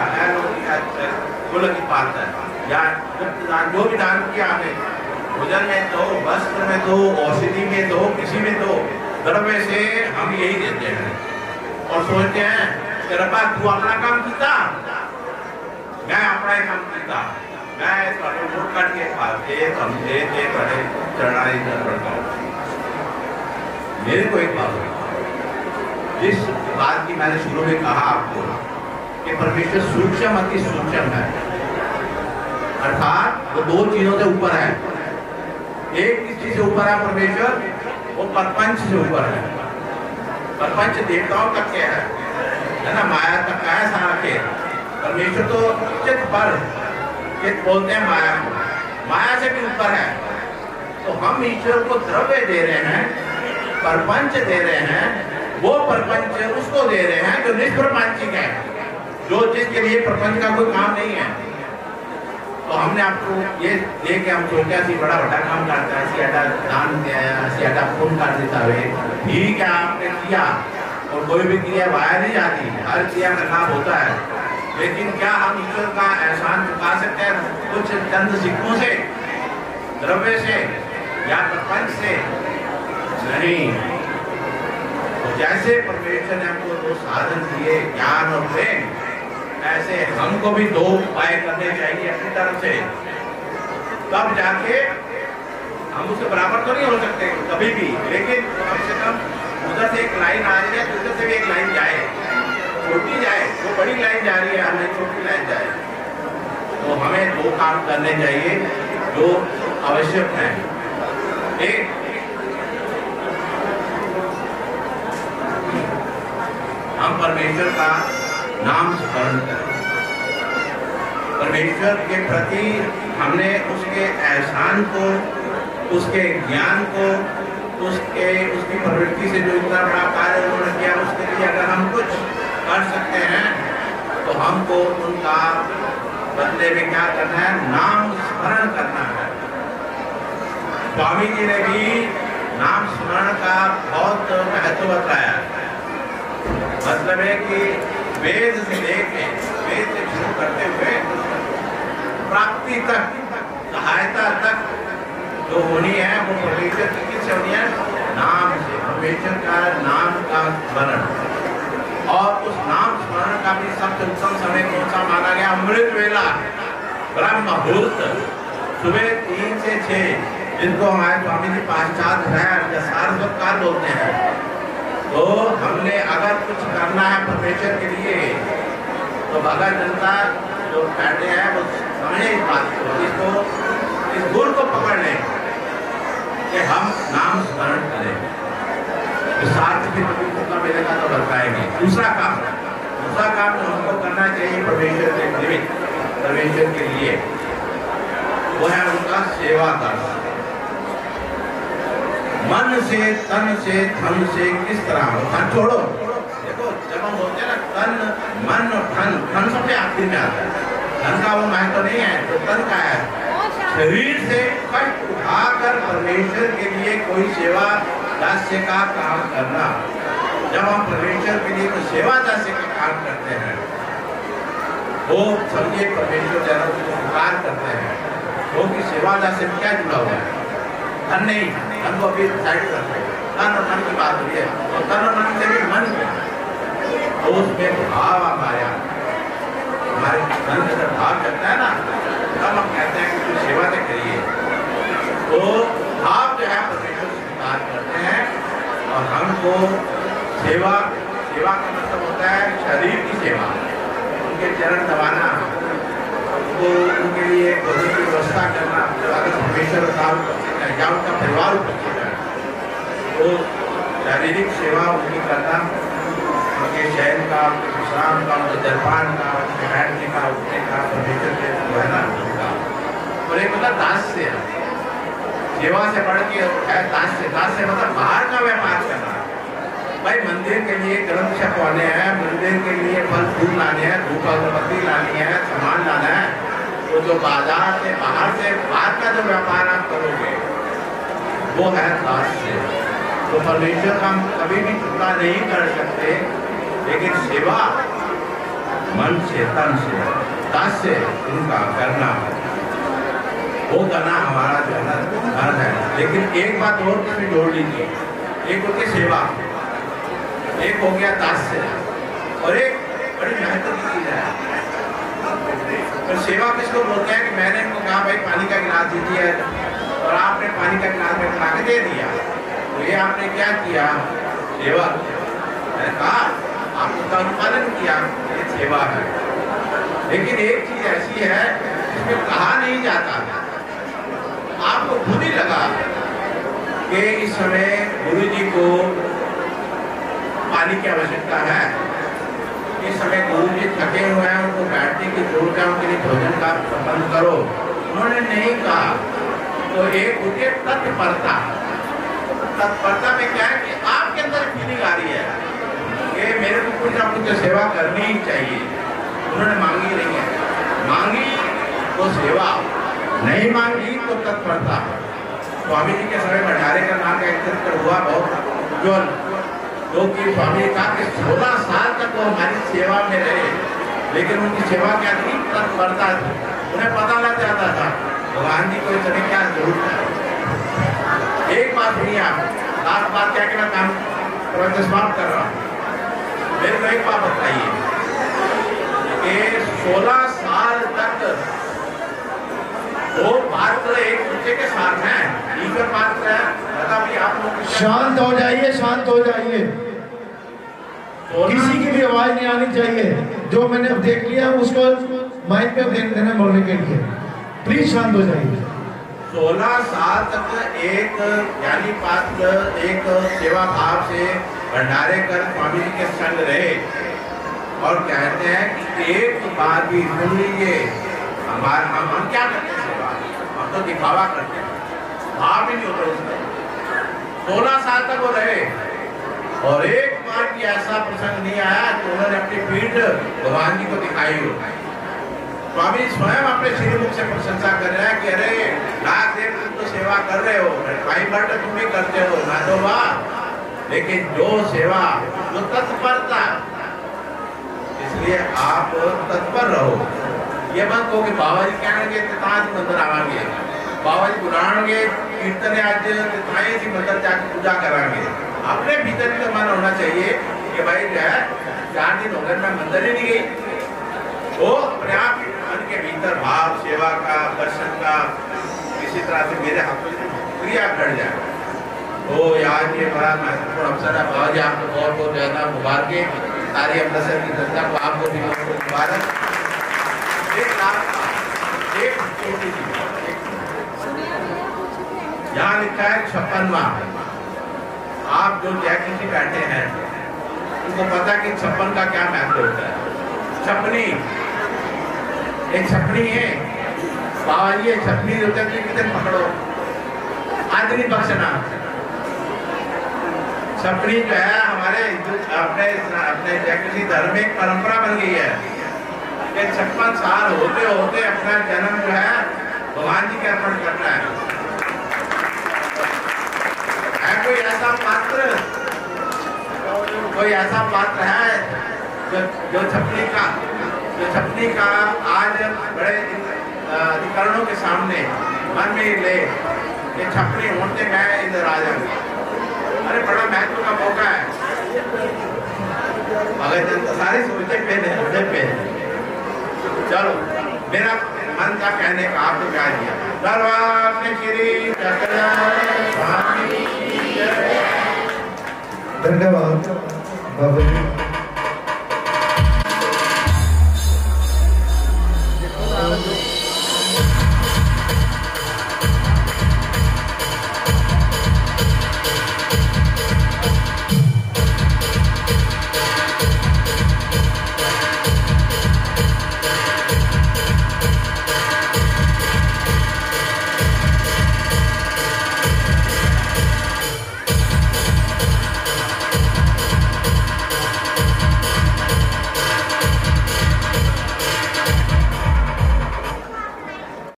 गोलक की बात है, या दान जो भी दान किया आपने, भोजन में दो, वस्त्र में दो, औषधि में दो, किसी में दो, द्रव्य से हम यही देते हैं और सोचते हैं कि रब्बा तू अपना काम किया, मैं अपना काम किया, मैं थोड़े वोट काट के खाते समझे थे बड़े चढ़ाई कर मेरे को एक बात, जिस बात की मैंने शुरू में कहा आपको कि परमेश्वर सूक्ष्म अति सूक्ष्म है, अर्थात वो दो चीजों से ऊपर है। एक किस चीज से ऊपर है परमेश्वर? वो प्रपंच से ऊपर है। प्रपंच देवताओं तक के है, है ना, माया तक का है सारा के। परमेश्वर तो चित पर, चित बोलते हैं माया को, माया से भी ऊपर है। तो हम ईश्वर को द्रव्य दे रहे हैं, प्रपंच दे रहे हैं, वो प्रपंच उसको दे रहे हैं जो निष्प्रपंचिक है, जो जिसके लिए प्रपंच का कोई काम नहीं है। तो हमने आपको ये देख के हम सोचा कि बड़ा बड़ा काम करता है, ऐसी अटा दान दिया, ऐसी अटा पुण्य कर देता है। ठीक है, आपने किया और कोई भी क्रिया वाया नहीं जाती, हर क्रिया का लाभ होता है, लेकिन क्या हम ईश्वर का एहसान चुका सकते हैं कुछ चंद सिक्कों से, द्रव्य से या प्रपंच से? नहीं। तो जैसे परमेश्वर ने हमको दो साधन दिए, ज्ञान और प्रेम, ऐसे हमको भी दो उपाय करने चाहिए अपनी तरफ से, तब जाके हम उसके बराबर तो नहीं हो सकते कभी भी, लेकिन कम से कम उधर से एक लाइन आ रही है तो उधर से भी एक लाइन जाए, छोटी जाए, वो बड़ी लाइन जा रही है, हमें छोटी लाइन जाए। तो हमें दो काम करने चाहिए जो आवश्यक है। एक, हम परमेश्वर का नाम स्मरण करें, परमेश्वर के प्रति हमने उसके एहसान को, उसके ज्ञान को, उसके उसकी प्रवृत्ति से जो इतना बड़ा कार्य उन्होंने किया, उसके लिए अगर हम कुछ कर सकते हैं तो हमको उनका बदले में क्या करना है? नाम स्मरण करना है। स्वामी जी ने भी नाम स्मरण का बहुत महत्व बताया। मतलब है कि वेद से लेके, वेद से शुरू करते हुए प्राप्ति तक, सहायता तक जो होनी है वो परमेश्वर की किससे होनी है? नाम से, परमेश्वर का नाम का स्मरण, और उस नाम स्मरण का भी सबसे उत्तम समय कौन सा माना गया? अमृत वेला, ब्रह्म मुहूर्त, सुबह तीन से छह, जिनको हमारे स्वामी जी पाश्चात है सारस्वत काल बोलते हैं। तो हमने अगर कुछ करना है परमेश्वर के लिए तो भगत जनता जो बैठे हैं वो समझे इस बात को, इसको इस गुण को पकड़ लें कि हम नाम स्मरण करें। साथ भी का मिलेगा तो बताएंगे। दूसरा काम दूसरा काम जो हमको करना चाहिए परमेश्वर के निमित्त, परमेश्वर के लिए, वो है उनका सेवा करना। मन से, तन से, धन से किस तरह हो, धन छोड़ो। देखो जब हम बोलते हैं ना तन, मन और धन, धन सबसे आखिर में आता है, धन का वो महत्व तो नहीं है, तो तन का है। शरीर से कष्ट उठाकर परमेश्वर के लिए कोई सेवा दास्य का काम करना। जब हम परमेश्वर के लिए कोई सेवा दास्य का काम करते हैं वो समझिए परमेश्वर जनों को स्वीकार करते हैं। वो की सेवा दास्य में क्या जुड़ा हुआ है? धन नहीं, धन को अभी साइड करते हैं, तन और मन की बात हो रही है, और तन और मन से भी मन तो उसमें भाव हमारे हमारे मन में जब भाव चलता है ना तब हम कहते हैं कि कुछ सेवा तो करिए। तो भाव जो है परमेश्वर स्वीकार करते हैं और हमको सेवा सेवा का मतलब होता है शरीर की सेवा, उनके चरण दबाना, उनको उनके लिए भोजन की व्यवस्था करना, अगर परमेश्वर का या उनका परिवार उपस्थित है तो शारीरिक सेवा उनकी करना, उनके शयन का, उनके विश्राम का, उनके जलपान का, उनके बैठने का, उठने का, परमेश्वर के जो है ना उनका। और एक मतलब दास से सेवा से बढ़ के है दास से, दास से मतलब बाहर का व्यापार करना। भाई मंदिर के लिए ग्रंथ छपवाने हैं, मंदिर के लिए फल फूल लाने हैं, धूप अगरबत्ती लानी है, सामान लाना है, तो जो बाजार से बाहर से बाहर का जो व्यापार आप करोगे वो है दास से। तो परमेश्वर का हम कभी भी चुका नहीं कर सकते, लेकिन सेवा मन से, तन से, दास से उनका करना, वो करना हमारा जो है धर्म है। लेकिन एक बात और इसमें जोड़ लीजिए, एक होती सेवा, एक हो गया दास से, और एक बड़ी महत्व की चीज है तो सेवा किसको बोलते हैं कि मैंने इनको कहा भाई पानी का गिलास दीजिए और आपने पानी का गिलास में बना के दे दिया, तो ये आपने क्या किया? सेवा। मैंने कहा आपने उसका अनुपालन किया, ये सेवा है। लेकिन एक चीज ऐसी है जिसमें कहा नहीं जाता, आपको खुद ही लगा कि इस समय गुरु जी को पानी की आवश्यकता है, इस समय गुरु जी थके हुए हैं, उनको बैठने की जरूरत है, उनके लिए भोजन का प्रबंध करो। उन्होंने नहीं कहा। तो एक होती है तत्परता। तत्परता में क्या है कि आपके अंदर फीलिंग आ रही है कि मेरे को कुछ ना कुछ सेवा करनी ही चाहिए। उन्होंने मांगी नहीं है, मांगी तो सेवा, नहीं मांगी तो तत्परता। स्वामी जी के समय भंडारे का नाम का एक चित्र हुआ बहुत उज्ज्वल, जो कि स्वामी जी कहा कि सोलह साल तक वो हमारी सेवा में रहे, लेकिन उनकी सेवा क्या थी? तत्परता थी। उन्हें पता लग जाता था भगवान जी को इस समय क्या जरूरत है। एक बात सुनिए आप, लास्ट बात क्या कि मैं काम प्रवचन समाप्त कर रहा हूँ। मेरे को एक बात बताइए कि सोलह साल तक दो पात्र एक दूसरे के साथ हैं, ईश्वर पात्र है, तथापि आप लोग शांत हो जाइए, शांत हो जाइए, किसी की भी आवाज नहीं आनी चाहिए। जो मैंने अब देख लिया उसको माइक पे ध्यान देना बोलने के लिए, प्लीज शांत हो जाइए। सोलह साल तक एक ज्ञानी पात्र एक सेवा भाव से भंडारे कर स्वामी जी के संग रहे और कहते हैं कि एक बार भी सुन लीजिए, हमारे हम, हम क्या करते हैं सेवा, हम तो दिखावा करते हैं, भाव भी नहीं होता उसमें। सोलह साल तक वो रहे और एक बार भी ऐसा प्रसंग नहीं आया कि उन्होंने अपनी पीठ भगवान जी को दिखाई हो। स्वामी स्वयं अपने श्रीमुख से प्रशंसा कर रहे हैं कि अरे लाख देव तुम तो सेवा कर रहे हो, भाई बट तुम भी करते हो ना, तो वाह, लेकिन जो सेवा जो तत्परता, इसलिए आप तत्पर रहो। ये मत कहो कि बाबा जी कहेंगे ताज मंदिर आवांगे, बाबा जी बुलाएंगे कीर्तन आज थाए सी मंदिर जाके पूजा करांगे। अपने भीतर भी मन होना चाहिए कि भाई जो है चार दिन हो गए मैं मंदिर ही नहीं गई, वो अपने आप मन के भीतर भाव सेवा का, दर्शन का किसी तरह से मेरे हाथों से क्रिया कर जाए। तो यार ये बड़ा महत्वपूर्ण अवसर है। बाबा जी आपको बहुत बहुत जो है ना मुबारक, सारी अमृतसर की जनता को आपको भी बहुत बहुत मुबारक। एक लाख का एक छोटी सी यहाँ लिखा है छप्पनवा। आप जो जैकी जी बैठे हैं उनको पता कि छप्पन का क्या महत्व होता है। छपनी, एक छपनी है बाबा जी, छपनी होता है कितने पकड़ो आज नहीं बख्शना। छपनी जो है हमारे अपने अपने जैकी धर्म में एक परंपरा बन गई है कि छप्पन साल होते होते अपना जन्म जो है भगवान जी के अर्पण करना है। है कोई ऐसा पात्र, कोई ऐसा पात्र है जो जो छपनी का जो छपनी का आज बड़े अधिकरणों के सामने मन में ले कि छपनी होते मैं इधर आ जाऊंगा। अरे बड़ा महत्व का मौका है। अगर जनता सारी सोचे पे नहीं पे, चलो मेरा मन था कहने का, आपने क्या दिया। सर्वात्म श्री धन्यवाद बाबा जी।